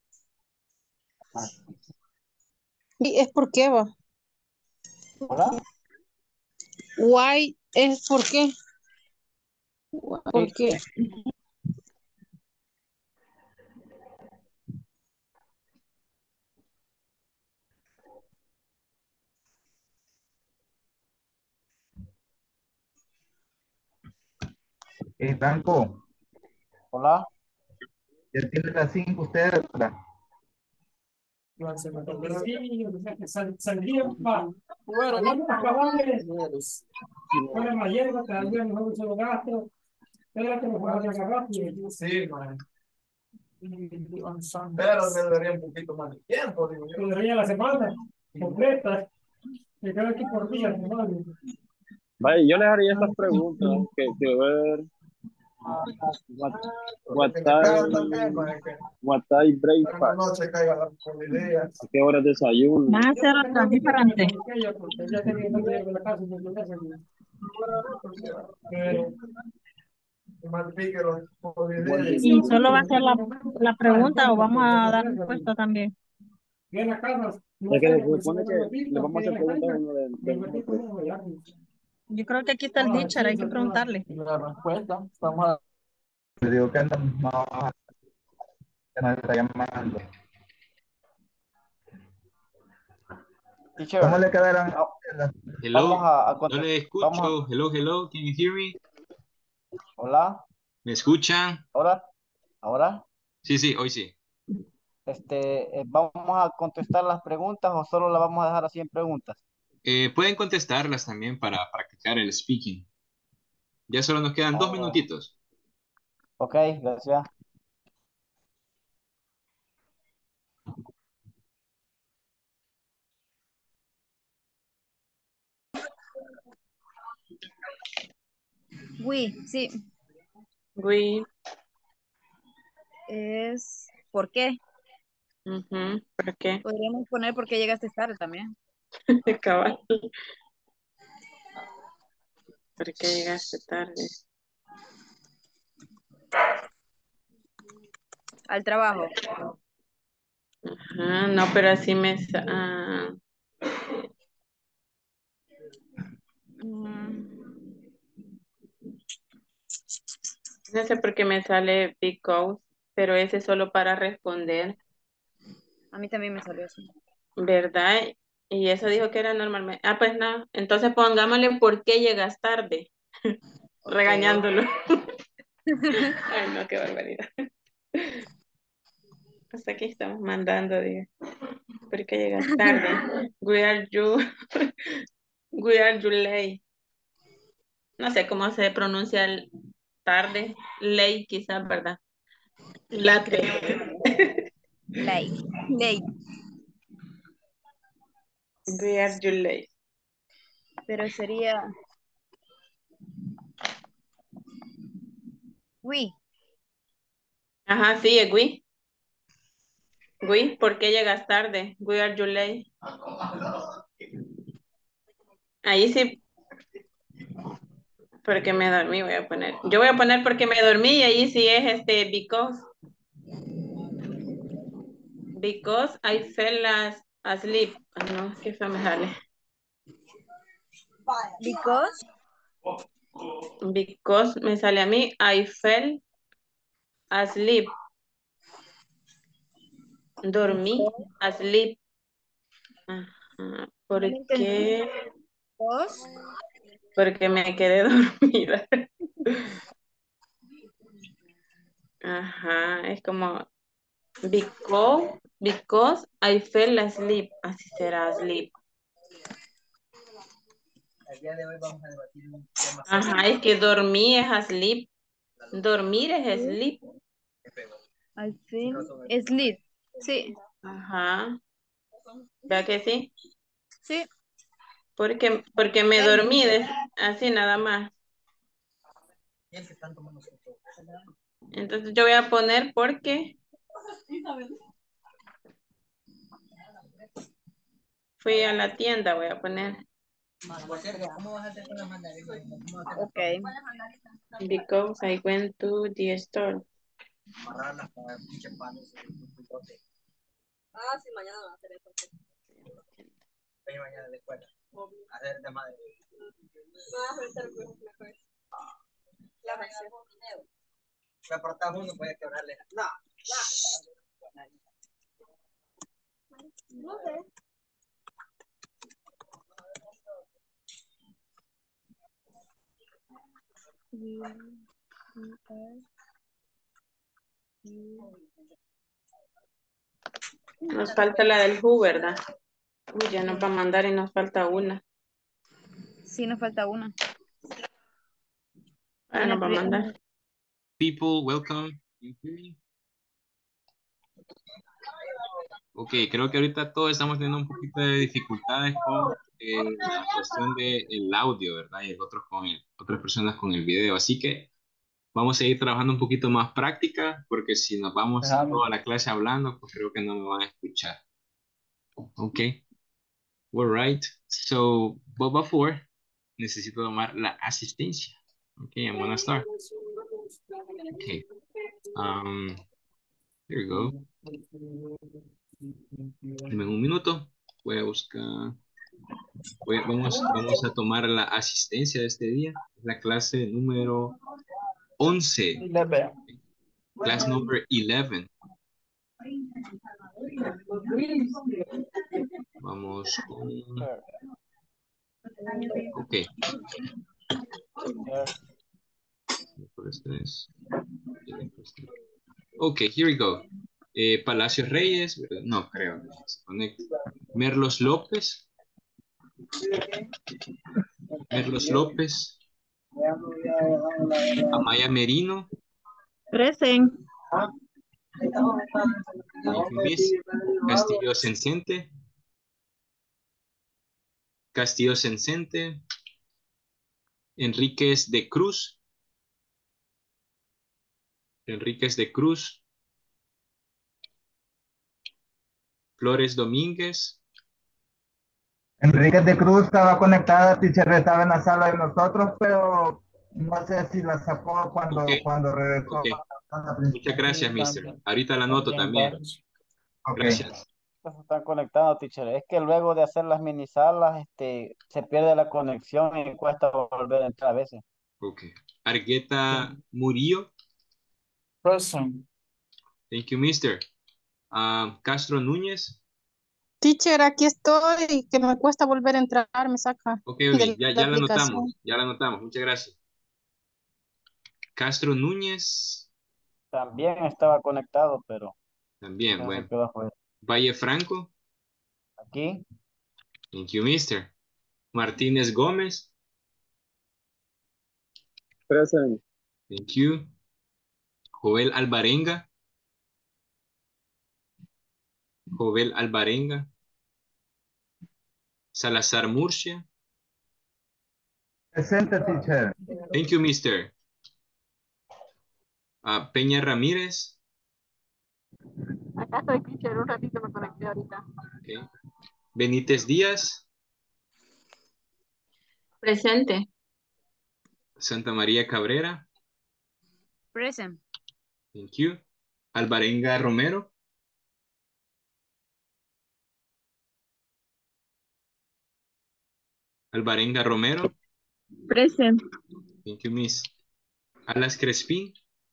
¿Y es por qué va? ¿Hola? Why es por qué. ¿Por qué? Blanco, ¿Hola? ya tiene las 5 ustedes, ¿verdad? Pero me daría un poquito más de tiempo, digo yo. Me daría la semana completa. Que cada aquí por día, hermano. Vaya, yo les haría estas preguntas que ver what, what time, what time En la breakfast, noche caiga la idea. a qué hora desayuno. Van a hacer otras diferentes. Porque ya tenía que salir de la casa. Pero, más píquero por idea. ¿Y solo va a ser la pregunta o vamos a dar respuesta también? Y en la casa, Es que se supone que le vamos a hacer preguntas a uno de nosotros. Yo creo que aquí está el teacher, hay que preguntarle. La respuesta, estamos a... Le digo que no, que nos está llamando. Teacher, ¿Cómo le quedaron? Hello, vamos a no le vamos a, escucho. Hello, can you hear me? hola. ¿Me escuchan? ¿Ahora? Sí, sí, hoy sí. ¿Vamos a contestar las preguntas o solo las vamos a dejar así en preguntas? Pueden contestarlas también para practicar el speaking. Ya solo nos quedan 2 minutitos. Ok, gracias. Sí. Es ¿por qué? ¿Por qué? Podríamos poner por qué llegaste tarde también. Cabal. ¿Por qué llegaste tarde? Al trabajo. Ajá, no, pero así me... No sé por qué me sale because, pero ese es solo para responder, A mí también me salió así. ¿verdad? Y eso dijo que era normalmente. Ah, pues no. Entonces pongámosle por qué llegas tarde. Regañándolo. Ay, no, qué barbaridad. Hasta aquí estamos mandando, digo. ¿Por qué llegas tarde? We are you. We are you late. No sé cómo se pronuncia el tarde. Late, quizás, ¿verdad? Late. Late. We are you late. Pero sería we. Ajá, sí, es we. We, ¿por qué llegas tarde? We are you late. Ahí sí, porque me dormí, voy a poner. Yo voy a poner porque me dormí y ahí sí es because. Because I fell asleep. Ah, no, qué feo me sale. Because me sale a mí, I fell asleep. Dormí, asleep. Ajá. ¿Por qué? Porque me quedé dormida. Ajá, es como because I fell asleep. Así será asleep. El día de hoy vamos a debatir un tema. Ajá, es que dormí es asleep. Dormir es sleep. I feel sleep. Sí. Ajá. ¿Verdad que sí? Sí. Porque me dormí así nada más. Entonces yo voy a poner porque fui a la tienda, voy a poner. ¿Cómo vas a hacer con las mandarinas? Ok. Because I went to the store. Amarrarlas para el pinche pan. Ah, sí, mañana va a hacer eso. Ven mañana a la escuela. Hacer de madre. La versión. Si aportas uno, puedes quebrarle. No. No sé. Nos falta la del who, ¿verdad? Uy, ya nos va a mandar y nos falta una. Sí, nos falta una. Ahora nos va a mandar. People, welcome. Ok, creo que ahorita todos estamos teniendo un poquito de dificultades con la cuestión del audio, ¿verdad? Y otros otras personas con el video. Así que vamos a ir trabajando un poquito más práctica, porque si nos vamos toda la clase hablando, pues creo que no me van a escuchar. Ok. All right. So, Boba 4, necesito tomar la asistencia. Ok, I'm gonna start. Okay. There you go. Dime un minuto. Voy a buscar. Vamos a tomar la asistencia de este día. La clase número 11. Class number 11. Vamos con... Ok. miércoles 3. Ok, here we go. Palacios Reyes, ¿verdad? No creo que se conecte. Merlos López. Merlos López. Amaya Merino. Present. Thank you, Miss. Castillo Sencente. Castillo Sencente. Enríquez de Cruz. Enríquez de Cruz. Flores Domínguez. Enrique de Cruz estaba conectada, teacher, estaba en la sala de nosotros, pero no sé si la sacó cuando regresó Ok. a la Muchas principal. gracias, mister. Ahorita la anoto también. Ok. Gracias. Se están conectando, teacher. Es que luego de hacer las mini salas, se pierde la conexión y cuesta volver a entrar a veces. Ok. Argueta Murillo. Present. Thank you, mister. Castro Núñez. Teacher, aquí estoy, que me cuesta volver a entrar, me saca Ok, de ya la la aplicación. anotamos. Ya la anotamos. Muchas gracias. Castro Núñez. También estaba conectado, pero También, ya se bueno. quedó afuera. Valle Franco. Aquí. Thank you, mister. Martínez Gómez. Present. Thank you. Joel Alvarenga. Jovel Alvarenga. Salazar Murcia. Presente, teacher. Thank you, mister. Peña Ramírez. Acá estoy, teacher, un ratito me conecté ahorita. Okay. Benítez Díaz. Presente. Santa María Cabrera. Present. Thank you. Alvarenga Romero. Alvarenga Romero. Present. Thank you, miss. Alas Crespín.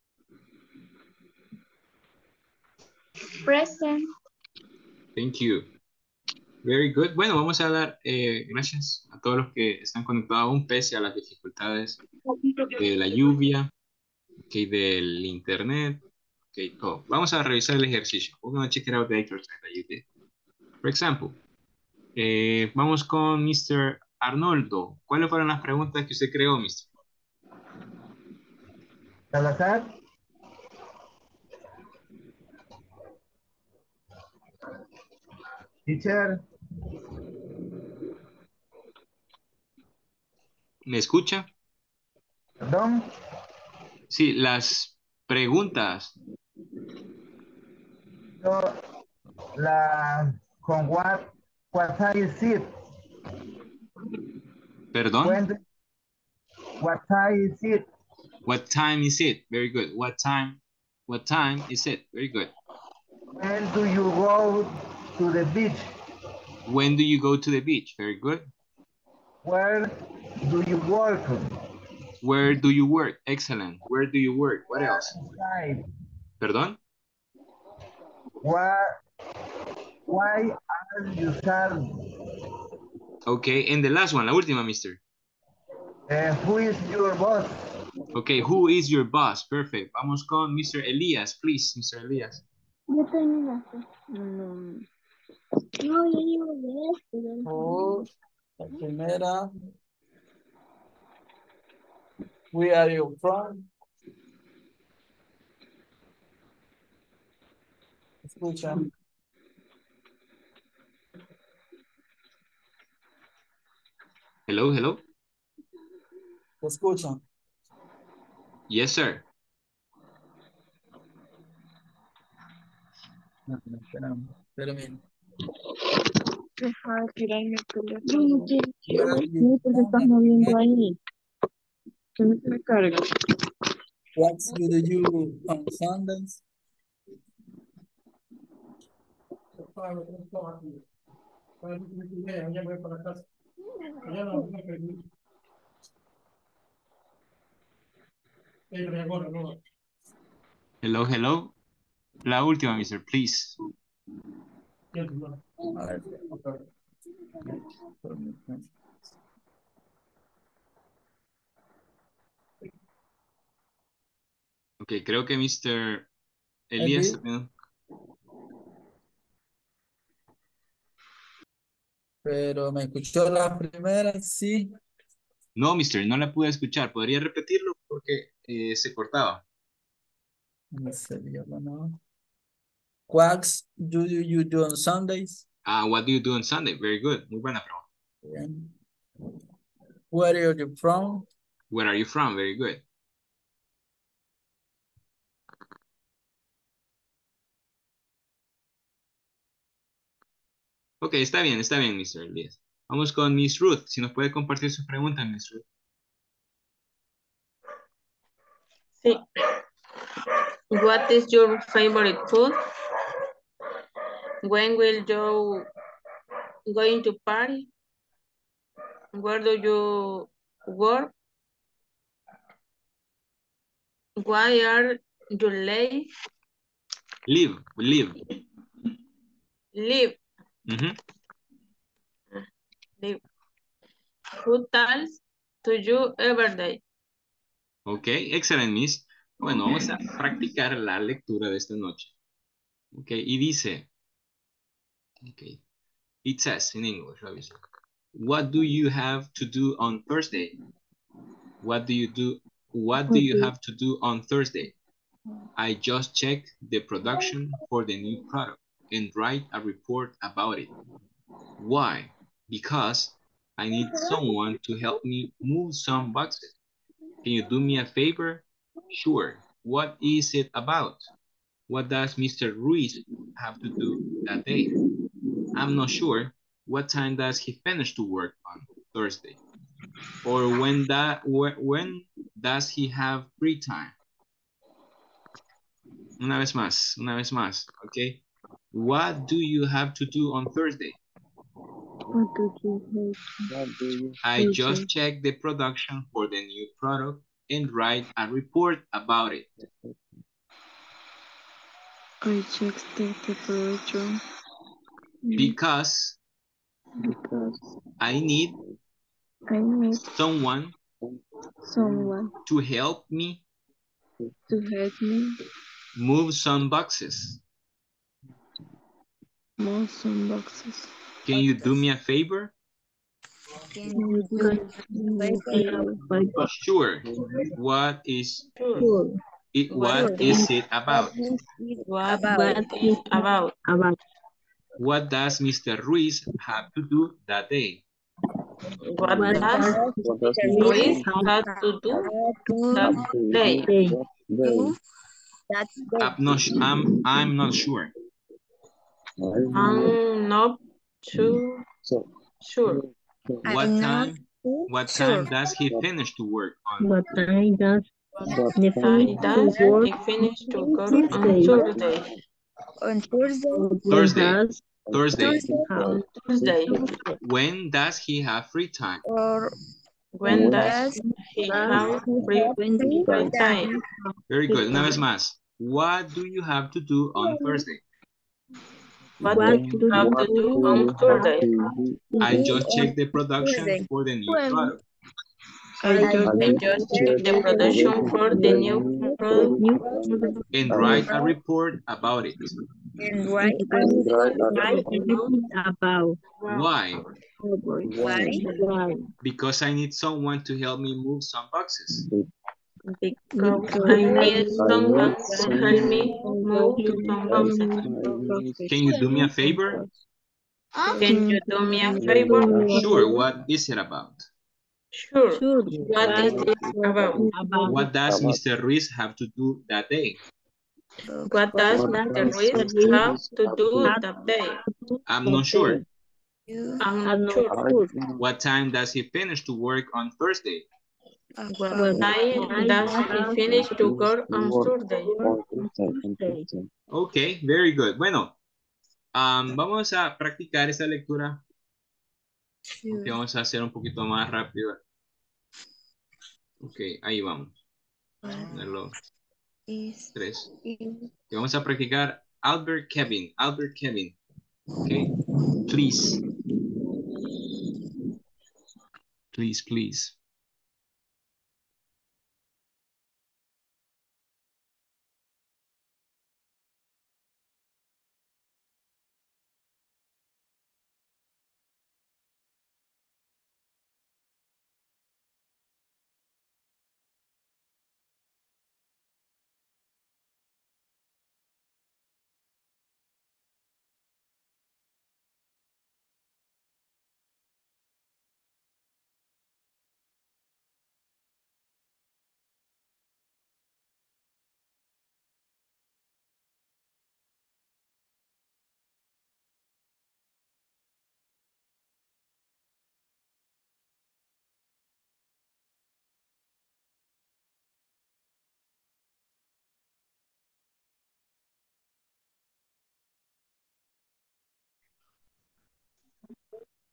Present. Thank you. Very good. Bueno, vamos a dar gracias a todos los que están conectados aún pese a las dificultades de la lluvia, okay, del internet, okay, todo. Vamos a revisar el ejercicio. We're going to check it out the exercise that you did. For example, vamos con Mr. Arnoldo. ¿Cuáles fueron las preguntas que usted creó, Mr.? Salazar. Teacher. ¿Me escucha? Perdón. Sí, las preguntas. Con what time is it? ¿Perdón? What time is it? What time is it? Very good. What time is it? Very good. When do you go to the beach? When do you go to the beach? Very good. Where do you work? Where do you work? Excellent. Where do you work? What else? ¿Perdón? Why are you sad? Okay, and the last one, la última, mister. Who is your boss? Okay, who is your boss? Perfect. Vamos con Mr. Elias, please, Mr. Elias. Ya terminaste. No. No, yo digo de esto. Oh, la primera. Where are you from? Escucha. Hello, hello. ¿Te escuchan? Yes, sir. Espérame. Deja de tirarme el teléfono. No, sí, porque estás moviendo ahí. Que no se me carga. What do you do on Sundays? Hello, hello. La última, mister, please. Ok, creo que Mr. Elías Andy, también. pero me escuchó la primera, sí. No, Mister, no la pude escuchar. ¿Podría repetirlo? Porque se cortaba. No sé, yo no. Quacks, you do on Sundays? What do you do on Sunday? Very good. Muy buena pregunta. Bien. Where are you from? Where are you from? Very good. Ok, está bien, Mr. Elías. Vamos con Miss Ruth. Si nos puede compartir su pregunta, Miss Ruth. Sí. What is your favorite food? When will you going to party? Where do you work? Why are you late? Live. Live. Live. Ujú. Live. Who tells to you every day? Ok, excelente, Miss. Bueno, vamos a practicar la lectura de esta noche. Ok, y dice, ok, it says in English, obviously. What do you have to do on Thursday? What do you do? What do you have to do on Thursday? I just checked the production for the new product and write a report about it. Why? Because I need someone to help me move some boxes. Can you do me a favor? Sure. What is it about? What does Mr. Ruiz have to do that day? I'm not sure. What time does he finish to work on Thursday? Or when does he have free time? Una vez más, okay? What do you have to do on Thursday? What do you What do you I just checked the production for the new product and write a report about it. I checked the production Because because I need I need someone someone to help me to help me move some boxes. move some boxes. Can you do me a favor? Can Can you you do do me a favor? Sure. What is Sure. it? What What is is it What about? is it what about? is about? About What does Mr. Ruiz have to do that day? What what does does what does Mr. Mr. Luis Reese Ruiz have have to do to that have to day? do say? that day? do that day? I'm not sure. I'm not too So, sure. What I'm not time? too What sure. time does he what, finish to work on What time does what the time finish I to does work he finish to go on Thursday? Thursday. On Thursday, When Thursday? does Thursday. Tuesday, how On Tuesday. When does he have free time? or When when does does he does have he free, have when free free does time? time? Very free good. Una vez time? más. What do you have to do on Thursday? What do What you do have what to you do do on you have Thursday? to do? I Do just on checked the production Thursday. for the new product I I just I just just checked checked Check the the the production production for production for the the for new the new new product new product product and and write and a write report about it. and write a and write a right report. about. everything about Wow. Why? why? Why? why Because I need someone to help me move some boxes. Because because I I need I someone need to help someone me move to some and boxes. I need Can you do me a favor? Can you do me a can favor? do me a Sure. favor? What is it about? Sure. Sure. What is What it about? about What does about Mr. Ruiz have to do that day? What What does what Mr. does Ruiz Mr. we have Ruiz to have do to have that day? to do I'm that not day? sure. you I'm I'm not not sure. sure. What time does he finish to work on Thursday? What about? What time time does does he it finish to finish go to on work Thursday? work on on Tuesday? Tuesday? Ok, very good. Bueno, vamos a practicar esa lectura. Ok, vamos a hacer un poquito más rápido. Ok, ahí vamos. Ponerlo Is 3. is Y vamos a practicar Albert Kevin. Albert Kevin. Ok, please. Please.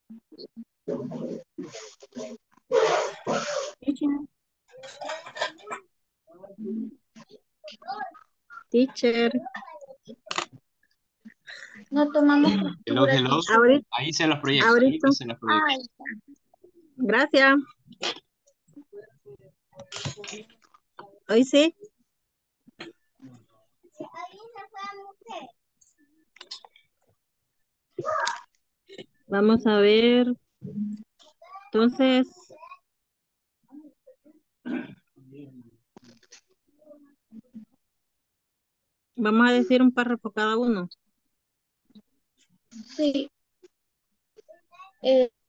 Teacher. No tomamos Hello, captura, hello. teacher. Ahorita, Ahí se los proyecto, ahorita. ahorita se los proyecto. Ay, Gracias. Hoy sí. Vamos a ver. Entonces, vamos a decir un párrafo cada uno. sí. Eh,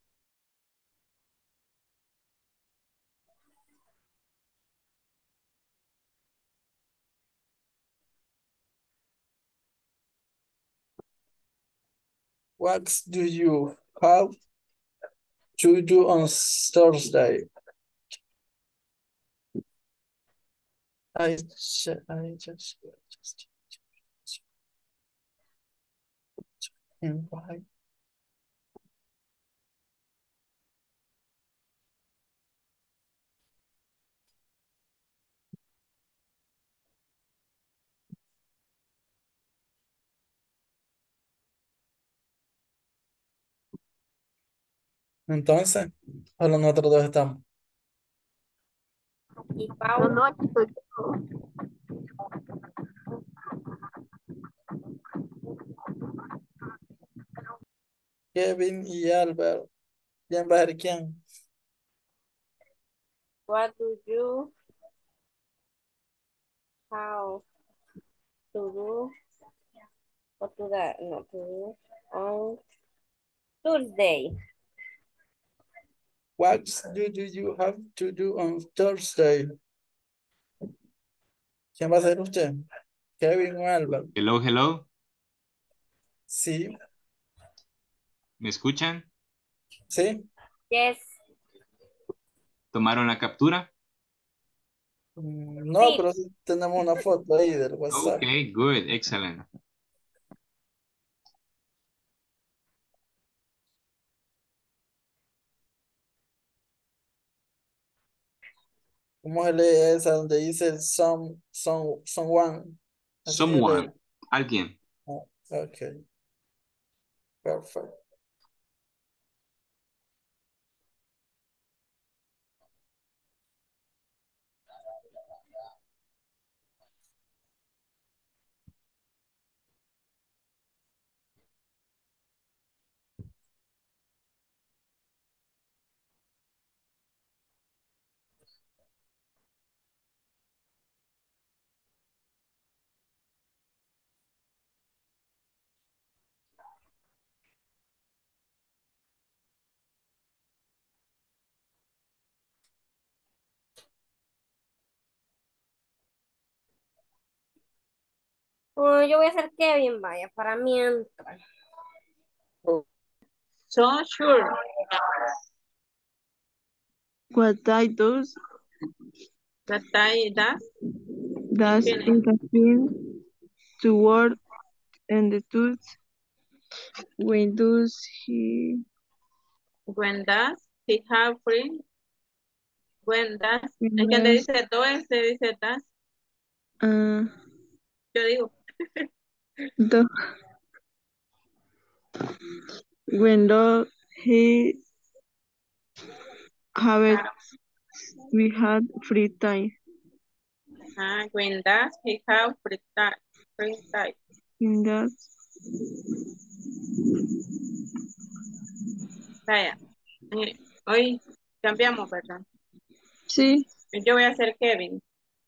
What do you have to do on Thursday? I just invite. Entonces, solo nosotros dos estamos. Y No, Pau, no, aquí estoy. Kevin y Albert. ¿Quién va a ser quién? what do you have to do? Or to the, no, to do on Tuesday. What do you have to do on Thursday? ¿Quién va a ser usted? Kevin o Albert. Hello, hello. Sí, ¿Me escuchan? sí. Yes. ¿Tomaron la captura? No, Sí. pero sí tenemos una foto ahí del WhatsApp. Okay, good, excellent. ¿Cómo se lee esa donde dice someone? Así se Someone, lee. alguien. Oh, ok, perfecto. Oh, yo voy a hacer Kevin, vaya, para mientras. So sure. What I does That I does. does in the to work and the tools when does he When does he have free? When does. Hay quien does dice does, se dice does. uh, Yo digo. do when do he have it we had free time When does he have free time? Free time. in that Vaya. Hoy cambiamos, ¿verdad? sí Yo voy a ser Kevin.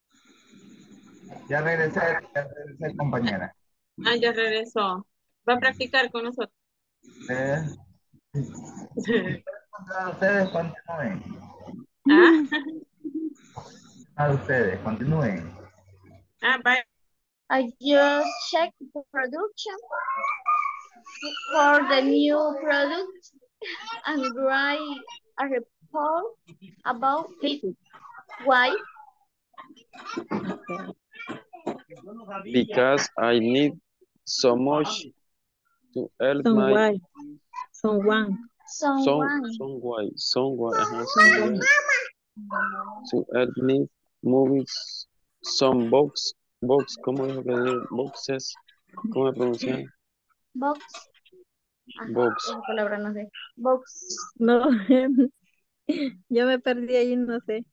Ya regresé, compañera. Ya regresó. Va a practicar con nosotros. Ustedes continúen. Ustedes continúen. Bye. I just checked the production for the new product and write a report about it. Why? Because I need so much to help my Someone. Someone. Someone, ajá, someone. To admit movies, some ¿cómo dijo que decir? Boxes, ¿cómo se pronuncia? Box. Box. Esa palabra no sé. Box. No, yo me perdí ahí, no sé.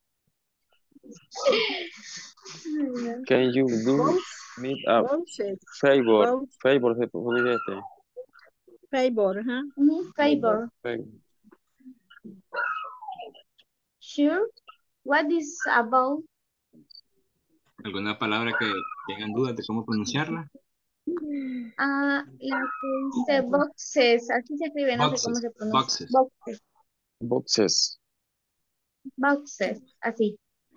Can you do me a Boxes. favor? Box, Favor, se pronuncia este. favor, ajá. Favor. Favor. Sure. What is about? ¿Alguna palabra que tengan dudas de cómo pronunciarla? La que dice boxes. Así se escribe, no sé cómo Boxes, se pronuncia. boxes. Boxes. Boxes. Boxes. Así.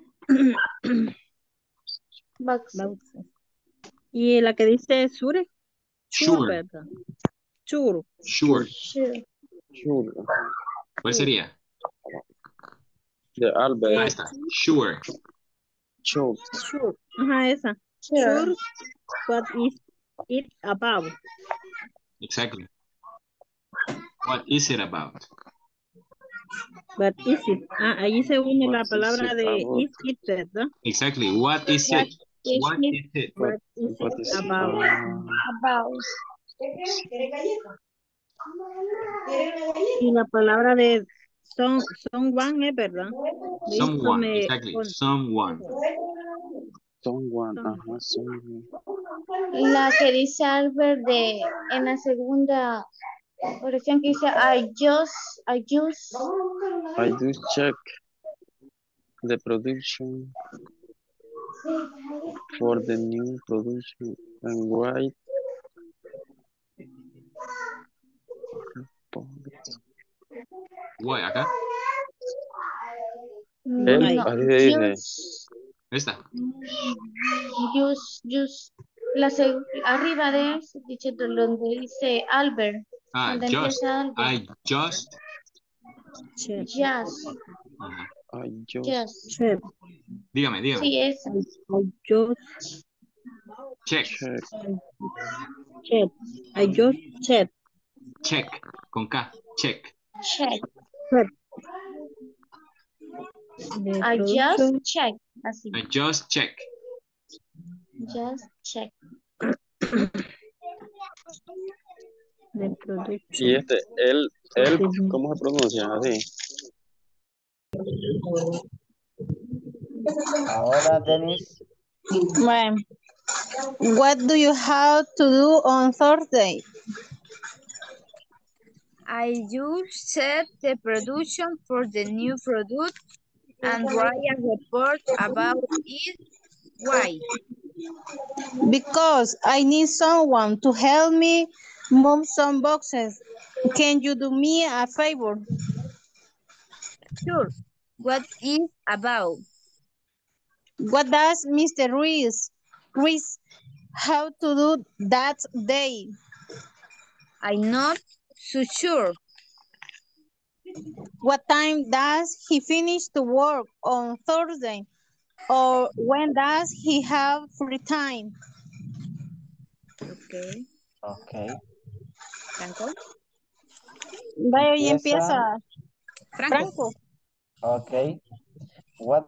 Boxes. Boxes. Y la que dice sure. Sure, Sure, ¿verdad? Sure. sure. Sure. Sure. ¿Cuál sería? De Albert. Ahí está. Sure. Sure. Sure. Ajá, esa. Sure. Sure. What is it about? Exactly. What is it about? What is it? Ahí se une What la is palabra it de about? is it, ¿verdad? Exactly. What is What it? is What it is it? What is What it is about? about? Y la palabra de someone es, ¿verdad? De esto Someone. Exactly. Someone. Someone, someone. someone. La que dice Albert en la segunda oración que dice I just I do check the production for the new production and write report. Why, acá. Él, no, así se dice. Esta. arriba de ese dicho donde dice Albert, donde Just. empieza Albert. I just. Just. Ajá. I just Check. Dígame, dígame. Sí, es I just Check. check. I just check. Check. Con K. Check. check. Check. I just check. Así. I just check. Just check. De production. y él, ¿cómo se pronuncia? Así. Ahora, Dennis. Bueno. What do you have to do on Thursday? I just set the production for the new product and write a report about it. Why? Because I need someone to help me move some boxes. Can you do me a favor? Sure. What is about? What does Mr. Reese have to do that day? I'm not so sure. What time does he finish to work on Thursday? Or when does he have free time? Okay. Okay. Franco. Vaya, y empieza Franco. Okay. What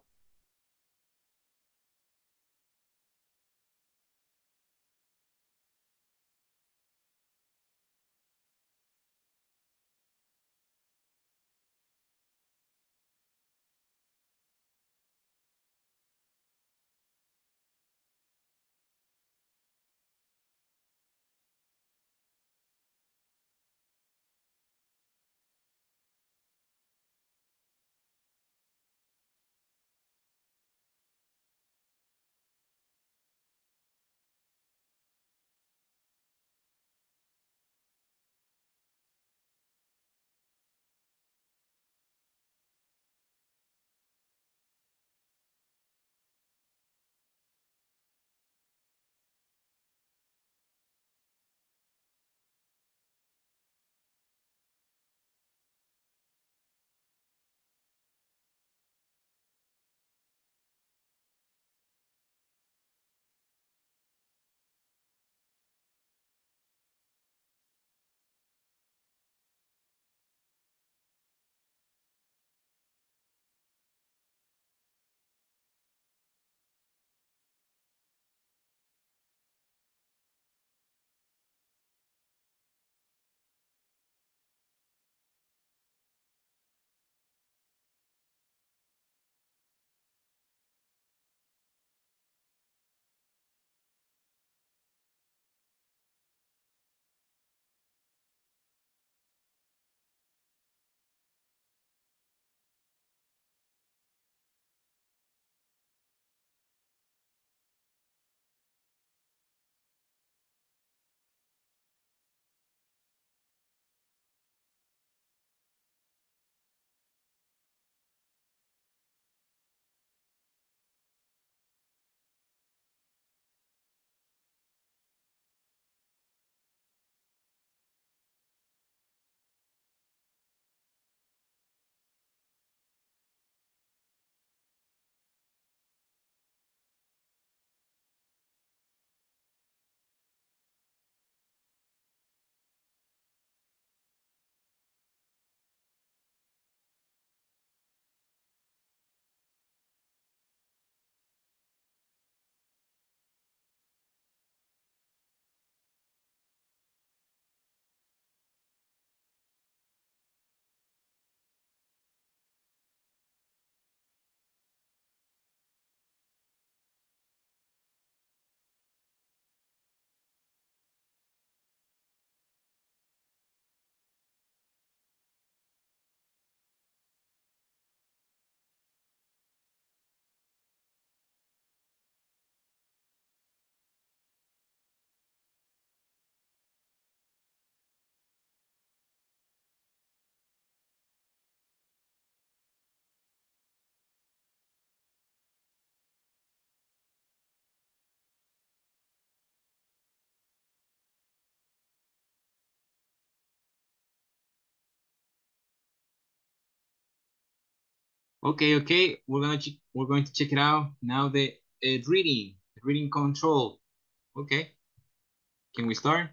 Okay. We're going to check it out now. The reading control. Okay. Can we start?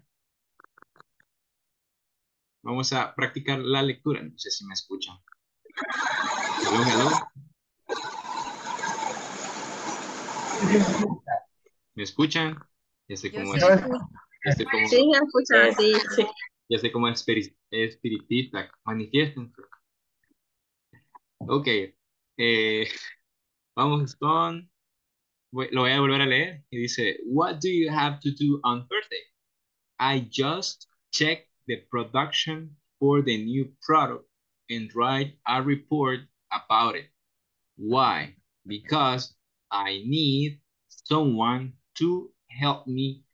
Vamos a practicar la lectura. No sé si me escuchan. Hello. ¿Me escuchan? Ya sé cómo es. Sí, escuchan, sí. Ya sé cómo es espiritista. Manifiéstense. Ok. Vamos con... Lo voy a volver a leer. Y dice, what do you have to do on Thursday? I just checked the production for the new product and write a report about it. Why? Because I need someone to help me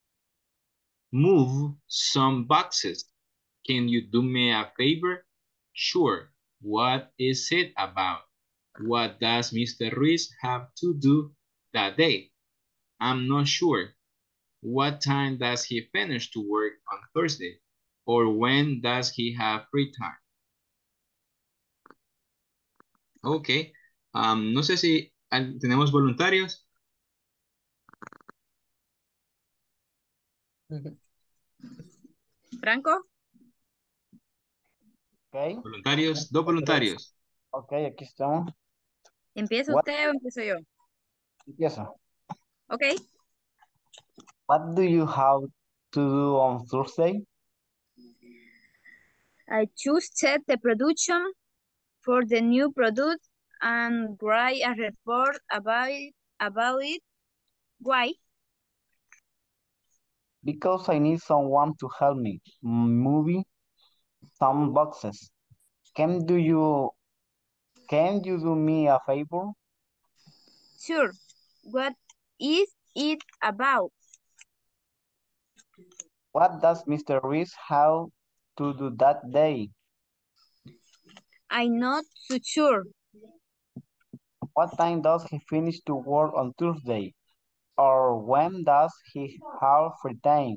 move some boxes. Can you do me a favor? Sure. What is it about? What does Mr. Ruiz have to do that day? I'm not sure. What time does he finish to work on Thursday? Or when does he have free time? Ok. No sé si tenemos voluntarios. Franco. Okay. Voluntarios, 2 voluntarios. Ok, aquí estamos. ¿Empieza usted o empiezo yo? Empiezo. Ok. What do you have to do on Thursday? I choose check the production for the new product and write a report about it. Why? Because I need someone to help me move some boxes. Can you do me a favor? Sure. What is it about? What does Mr. Reese have to do that day? I'm not so sure. What time does he finish to work on Thursday? Or when does he have free time?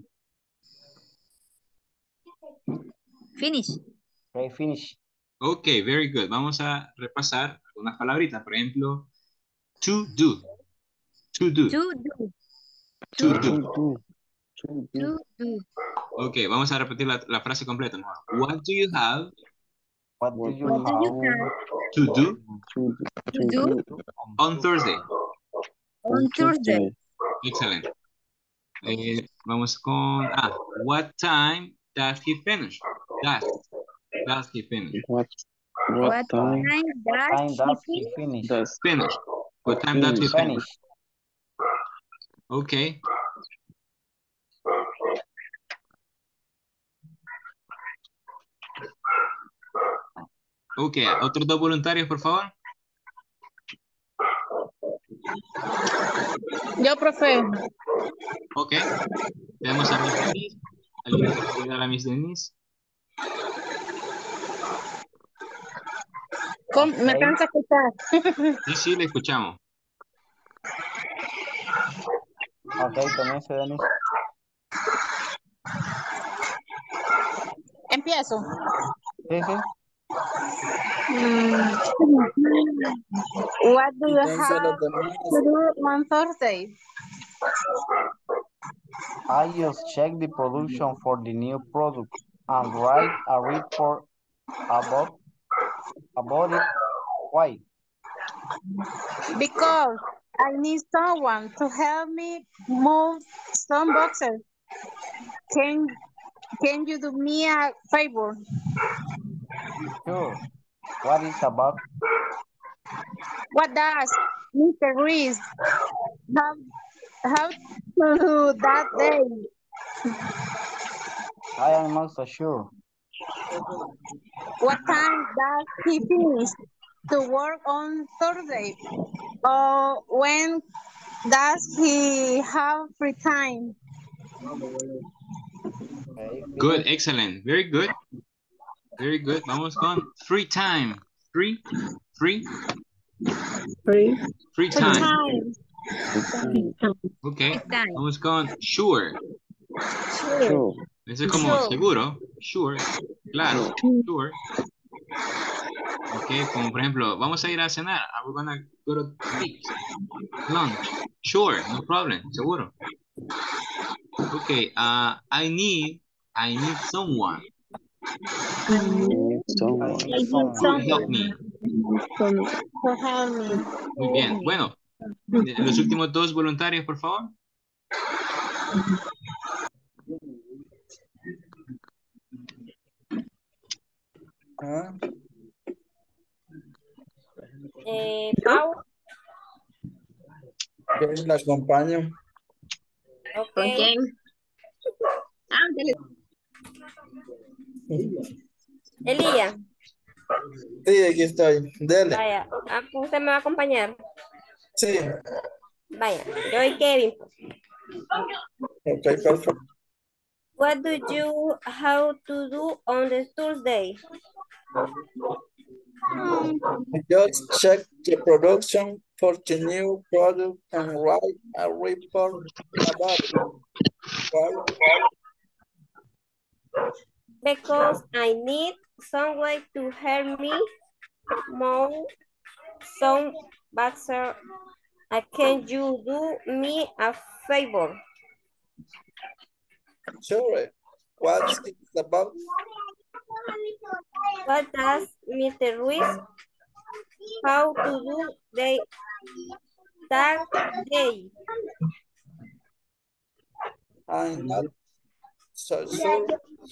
Finish. Okay, finish. Ok, very good. Vamos a repasar algunas palabritas. Por ejemplo, to do. To do. To do. To do. To do. Ok, vamos a repetir la frase completa. What do you have? What do you have to do? To do On Thursday. on Thursday. Excellent. Vamos con what time does he finish? Does he finish? What time does he finish? Finish. What time does he finish? Okay. Ok, otros 2 voluntarios, por favor. Yo, profe. Ok. Tenemos a Miss Denise. ¿Alguien quiere ayudar a Miss Denise? ¿Me alcanza a escuchar? Sí, le escuchamos. Ok, comience, Denise. Empiezo. Sí. What do you have to do on Thursday? I just check the production for the new product and write a report about it. Why? Because I need someone to help me move some boxes. Can you do me a favor? Sure. What is about? What does Mr. Reese have to do that day? I am not so sure. What time does he finish to work on Thursday? Or when does he have free time? Good, excellent. Very good. Very good. Vamos con free time. Free time. Ok. Vamos con sure. Eso es como seguro. Sure. Claro. Sure. Ok, como por ejemplo, vamos a ir a cenar. Are we gonna go to eat? Lunch. Sure, no problem. Seguro. Ok, I need someone Someone. I need to help someone me. to help me. Muy bien. Bueno, los últimos dos voluntarios, por favor. Ah, Pau, ¿quién la acompaño? ok. ¿Con quién? Ah, dale. Elías, Sí, aquí estoy. Dele. vaya, usted me va a acompañar. Sí. Vaya, yo y Kevin. Ok, perfecto. What do you have to do on the Thursday? Just check the production for the new product and write a report about it. Why? Because I need someone to help me mount some boxer. Can you do me a favor? Sure. What's it about? What does Mr. Ruiz how to do that day? I'm not so sure.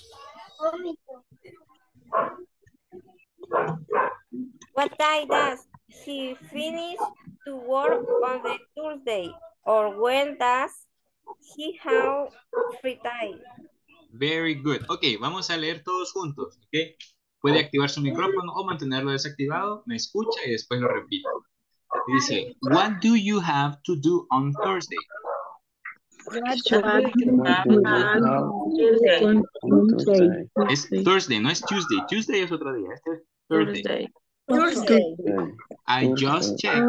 What time does he finish to work on the Thursday? Or when does he have free time? Very good. Ok, vamos a leer todos juntos. Ok. Puede activar su micrófono o mantenerlo desactivado. Me escucha y después lo repito. Dice, what do you have to do on Thursday? What do you have do you on have Tuesday? on Tuesday? Es Thursday, no es Tuesday. Tuesday es otro día. Este es Thursday. Thursday. I just checked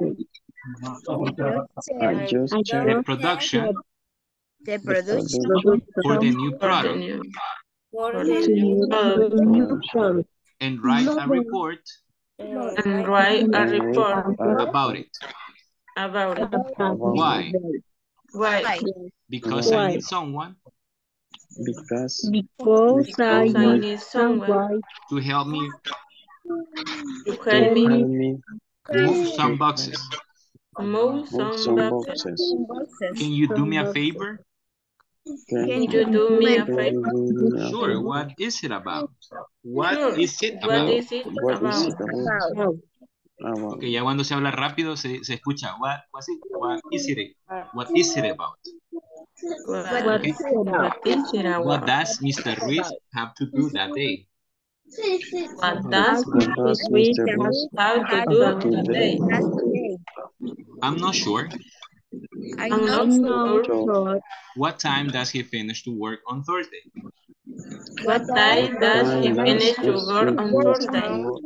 I just the checked production The the production production for the new For the product new, For for the the new product. and write a report And write a and report about it. about it. about Why? Why? Because I need someone because Because I someone need someone to help me to to help me help me move some boxes. move move some some boxes. boxes. Can you do me a favor? Can Can you do me a can favor? you do me a Sure. favor? What is it about? What Sure. is it What about? is it What is about? it about? About Ok, ya cuando se habla rápido se escucha. What is it? What is it about? What, Okay. what is it What about? does Mr. Ruiz have to do that day? What does what does Mr. Ross how to have do to do today? today? I'm not sure. I'm not sure. So, What time does he finish to work on Thursday? What what time does he time finish does to he work on finish to Thursday? work?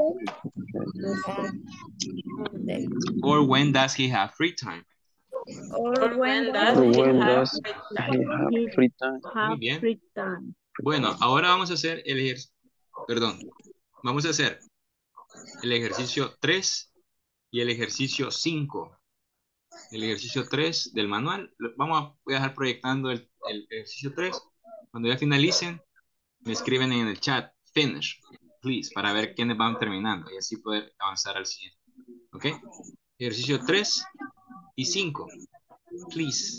Thursday. Or when does he have free time? Or when does Or he when have does free he time? have free time? Muy bien. Bueno, ahora vamos a hacer el ejercicio. Perdón. Vamos a hacer el ejercicio 3 y el ejercicio 5. El ejercicio 3 del manual. Voy a dejar proyectando el ejercicio 3. Cuando ya finalicen, me escriben en el chat, finish, please, para ver quiénes van terminando y así poder avanzar al siguiente. ¿Ok? Ejercicio 3 y 5. Please.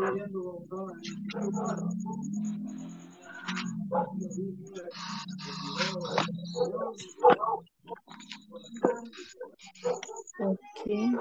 Okay.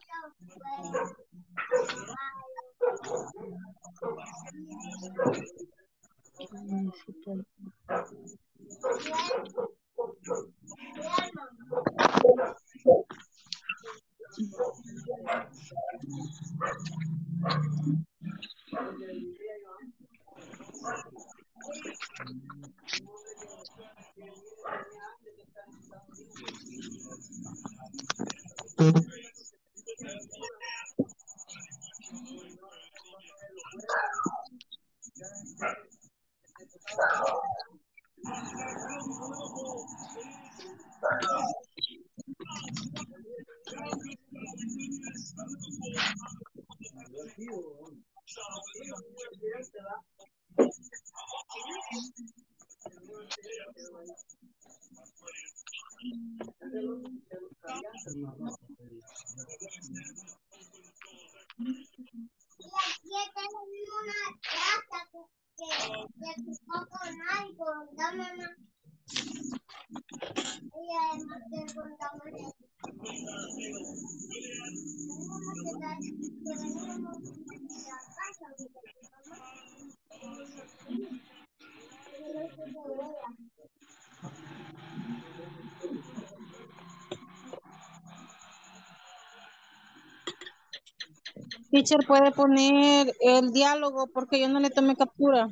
Teacher, puede poner el diálogo porque yo no le tomé captura.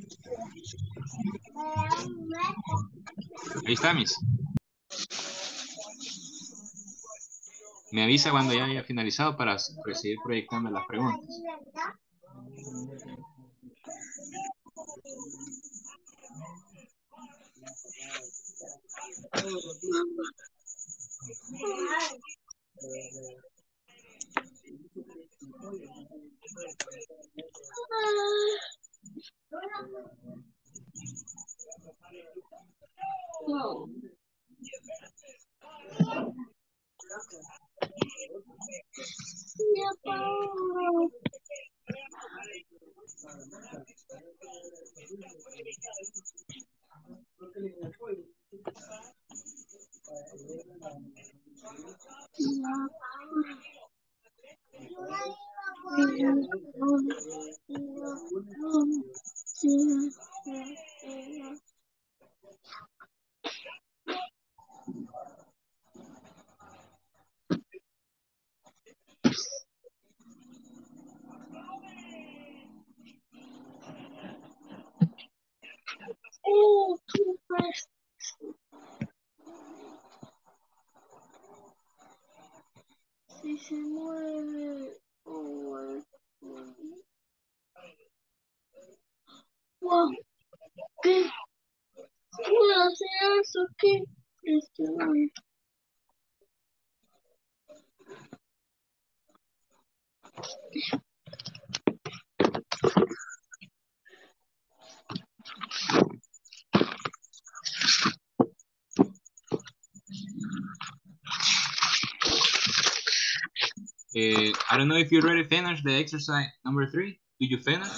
Ahí está, Miss. Me avisa cuando ya haya finalizado para seguir proyectando las preguntas. Si se mueve. Wow, ¿qué? ¿Puedo hacer eso? ¿Qué? I don't know if you already finished the exercise number 3. Did you finish?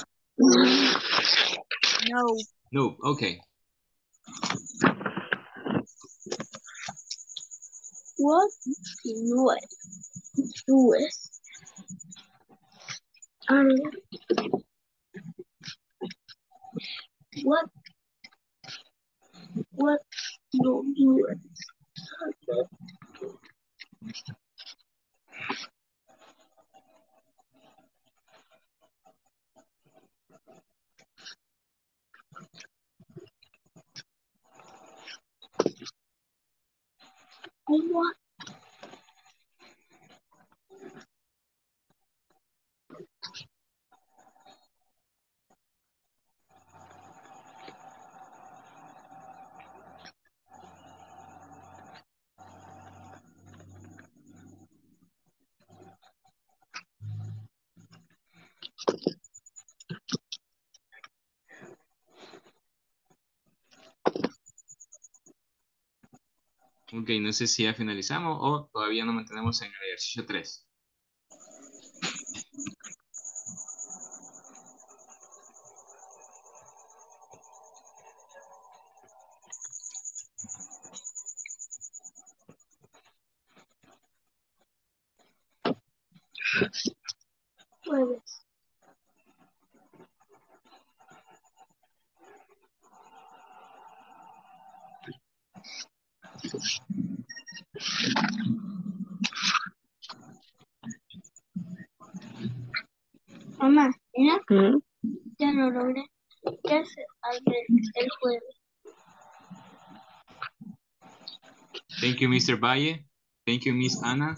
No. No, okay. What do it? What do it? What? Ok, no sé si ya finalizamos o todavía nos mantenemos en el ejercicio 3. Jueves. Mamá, mira, ya lo logré. ¿Qué hace Albert el jueves? Thank you, Mr. Valle. Thank you, Miss Ana.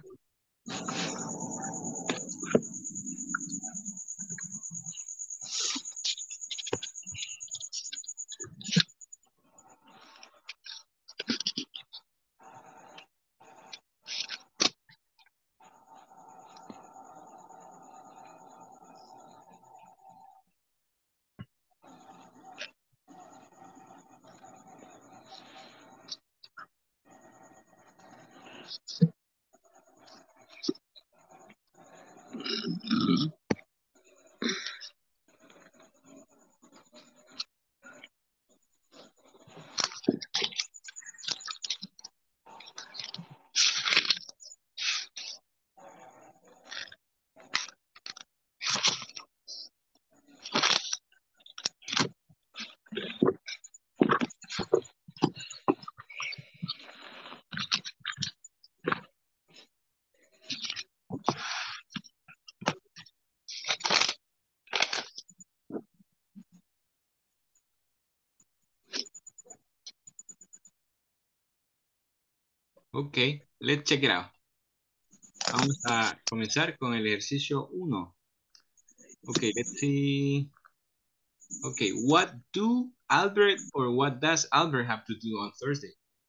Okay, let's check it out. Vamos a comenzar con el ejercicio 1. Okay, let's see. Okay, what do Albert or what does Albert have to do on Thursday?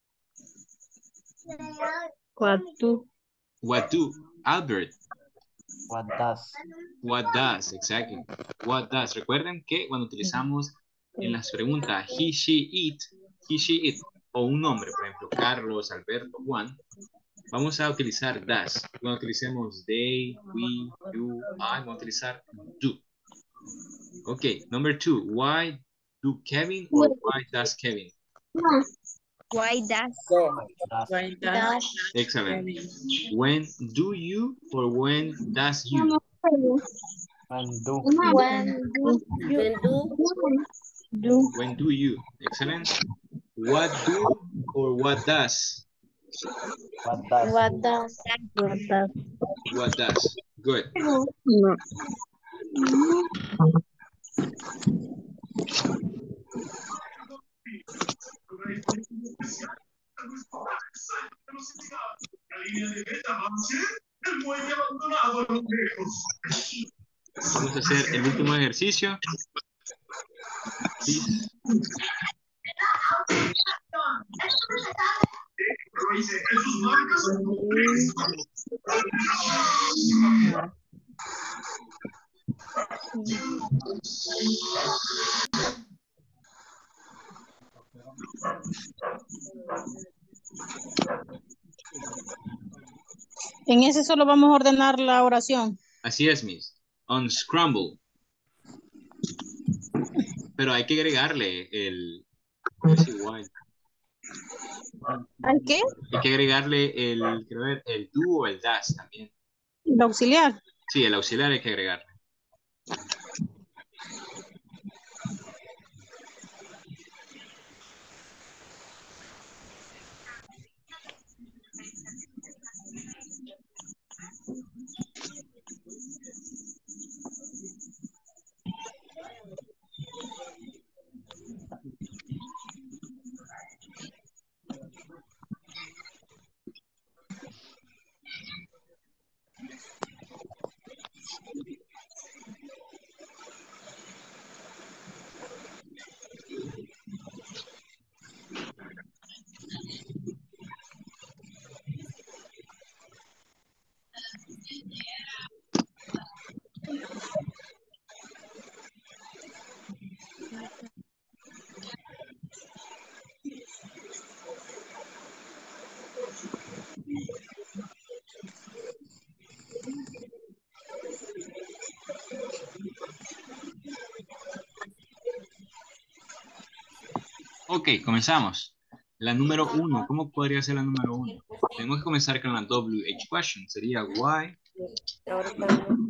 What do? What do Albert? What does? What does, exactly. What does. Recuerden que cuando utilizamos en las preguntas he, she, it, o un nombre, por ejemplo, Carlos, Alberto, Juan, vamos a utilizar does. Cuando utilicemos they, we, you, I, vamos a utilizar do. Okay, number 2. Why do Kevin or why does Kevin? Why does? Why does? Excellent. When do you or when does you? When do? When do you? Excellent. What do or what does? What does? What does? What does? What does? Good. No. Vamos a hacer el último ejercicio. Please. En ese solo vamos a ordenar la oración. Así es, Miss. Unscramble. Pero hay que agregarle el... ¿Al qué? Hay que agregarle el, quiero ver, el do o el das también. El auxiliar. Sí, el auxiliar hay que agregarle. Ok, comenzamos. La número 1, ¿cómo podría ser la número 1? Tenemos que comenzar con la WH question. Sería why Ahorita no.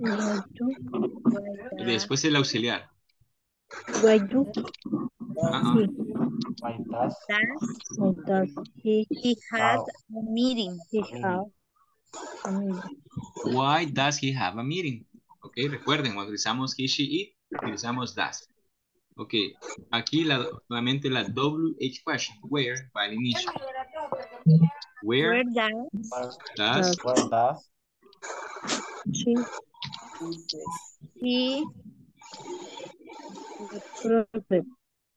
Y después el auxiliar. Why do? Ajá. Why does Why does he has have a meeting. he a have meeting? a meeting? Why does he have a meeting? Ok, recuerden, cuando utilizamos he, she, it, utilizamos does. Ok, aquí nuevamente la WH question. Where va al inicio. Where Where does does Where does She he profit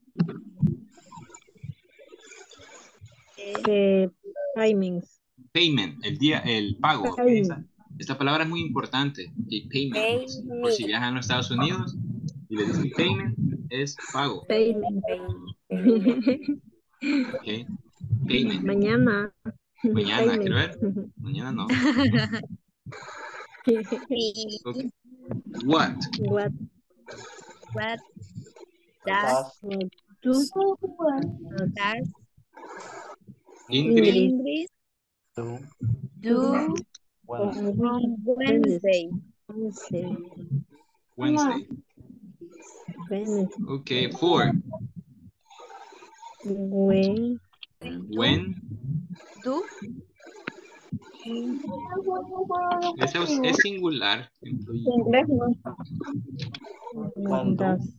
timings. payment, el pago. Ok, esta palabra es muy importante. Ok, payment. Por si viajan a los Estados Unidos y les dicen payment, es pago. Payment. Ok, payment. Mañana. Mañana, Payment. quiero ver. Mañana no. Okay. What? What does does does Ingrid Ingrid do do when on Wednesday? Wednesday. Okay, 4. When When Do es singular. Employee. inglés no. when do Does.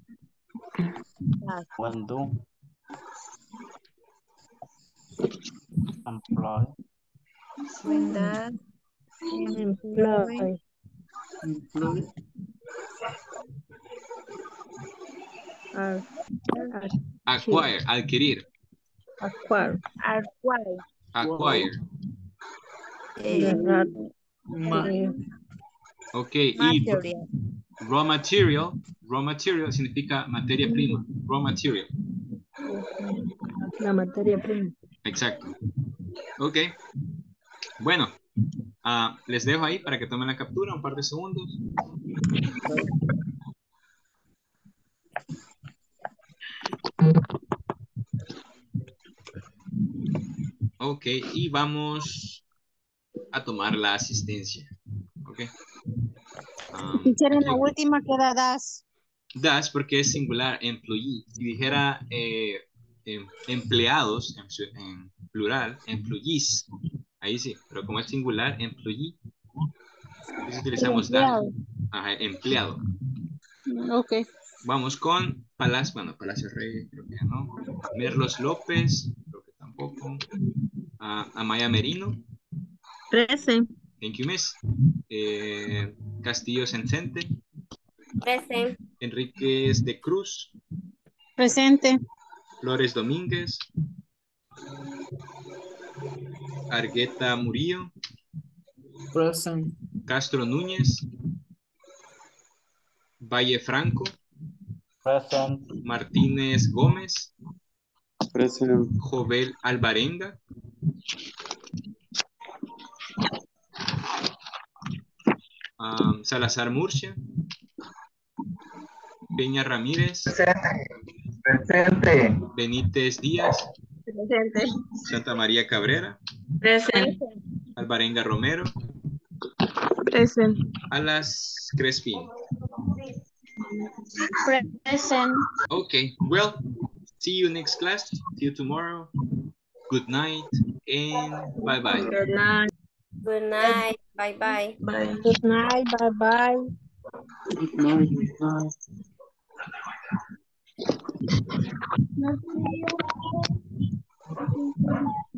when do employ when does Employ. Acquire, adquirir. Acquire. Acquire. Okay, y material. raw material significa materia prima. Raw material. La materia prima. Exacto. Ok. Bueno, les dejo ahí para que tomen la captura, un par de segundos. Ok, y vamos a tomar la asistencia. Ok. Teacher, en la Aquí, última queda das. das porque es singular, employee. Si dijera empleados en plural, employees. Ahí sí, pero como es singular, employee, entonces utilizamos that. Ajá, empleado. Ok. Vamos con Palacio, bueno, Palacio Rey, creo que no. Merlos López, creo que tampoco. Amaya Merino. Present. Thank you, miss. Castillo Sencente. Present. Enríquez de Cruz. Presente. Flores Domínguez. Argueta Murillo. Present. Castro Núñez. Valle Franco. present Martínez Gómez. Present. Jovel Alvarenga. Salazar Murcia. Peña Ramírez. Presente. Benítez Díaz. Presente. Santa María Cabrera. Present. Alvarenga Romero. Present. Alas Crespin. Present. Okay, well, see you next class. See you tomorrow. Good night and bye-bye. Good night. Good night. Bye-bye. Bye. Good night. Bye-bye. Good night. Good night.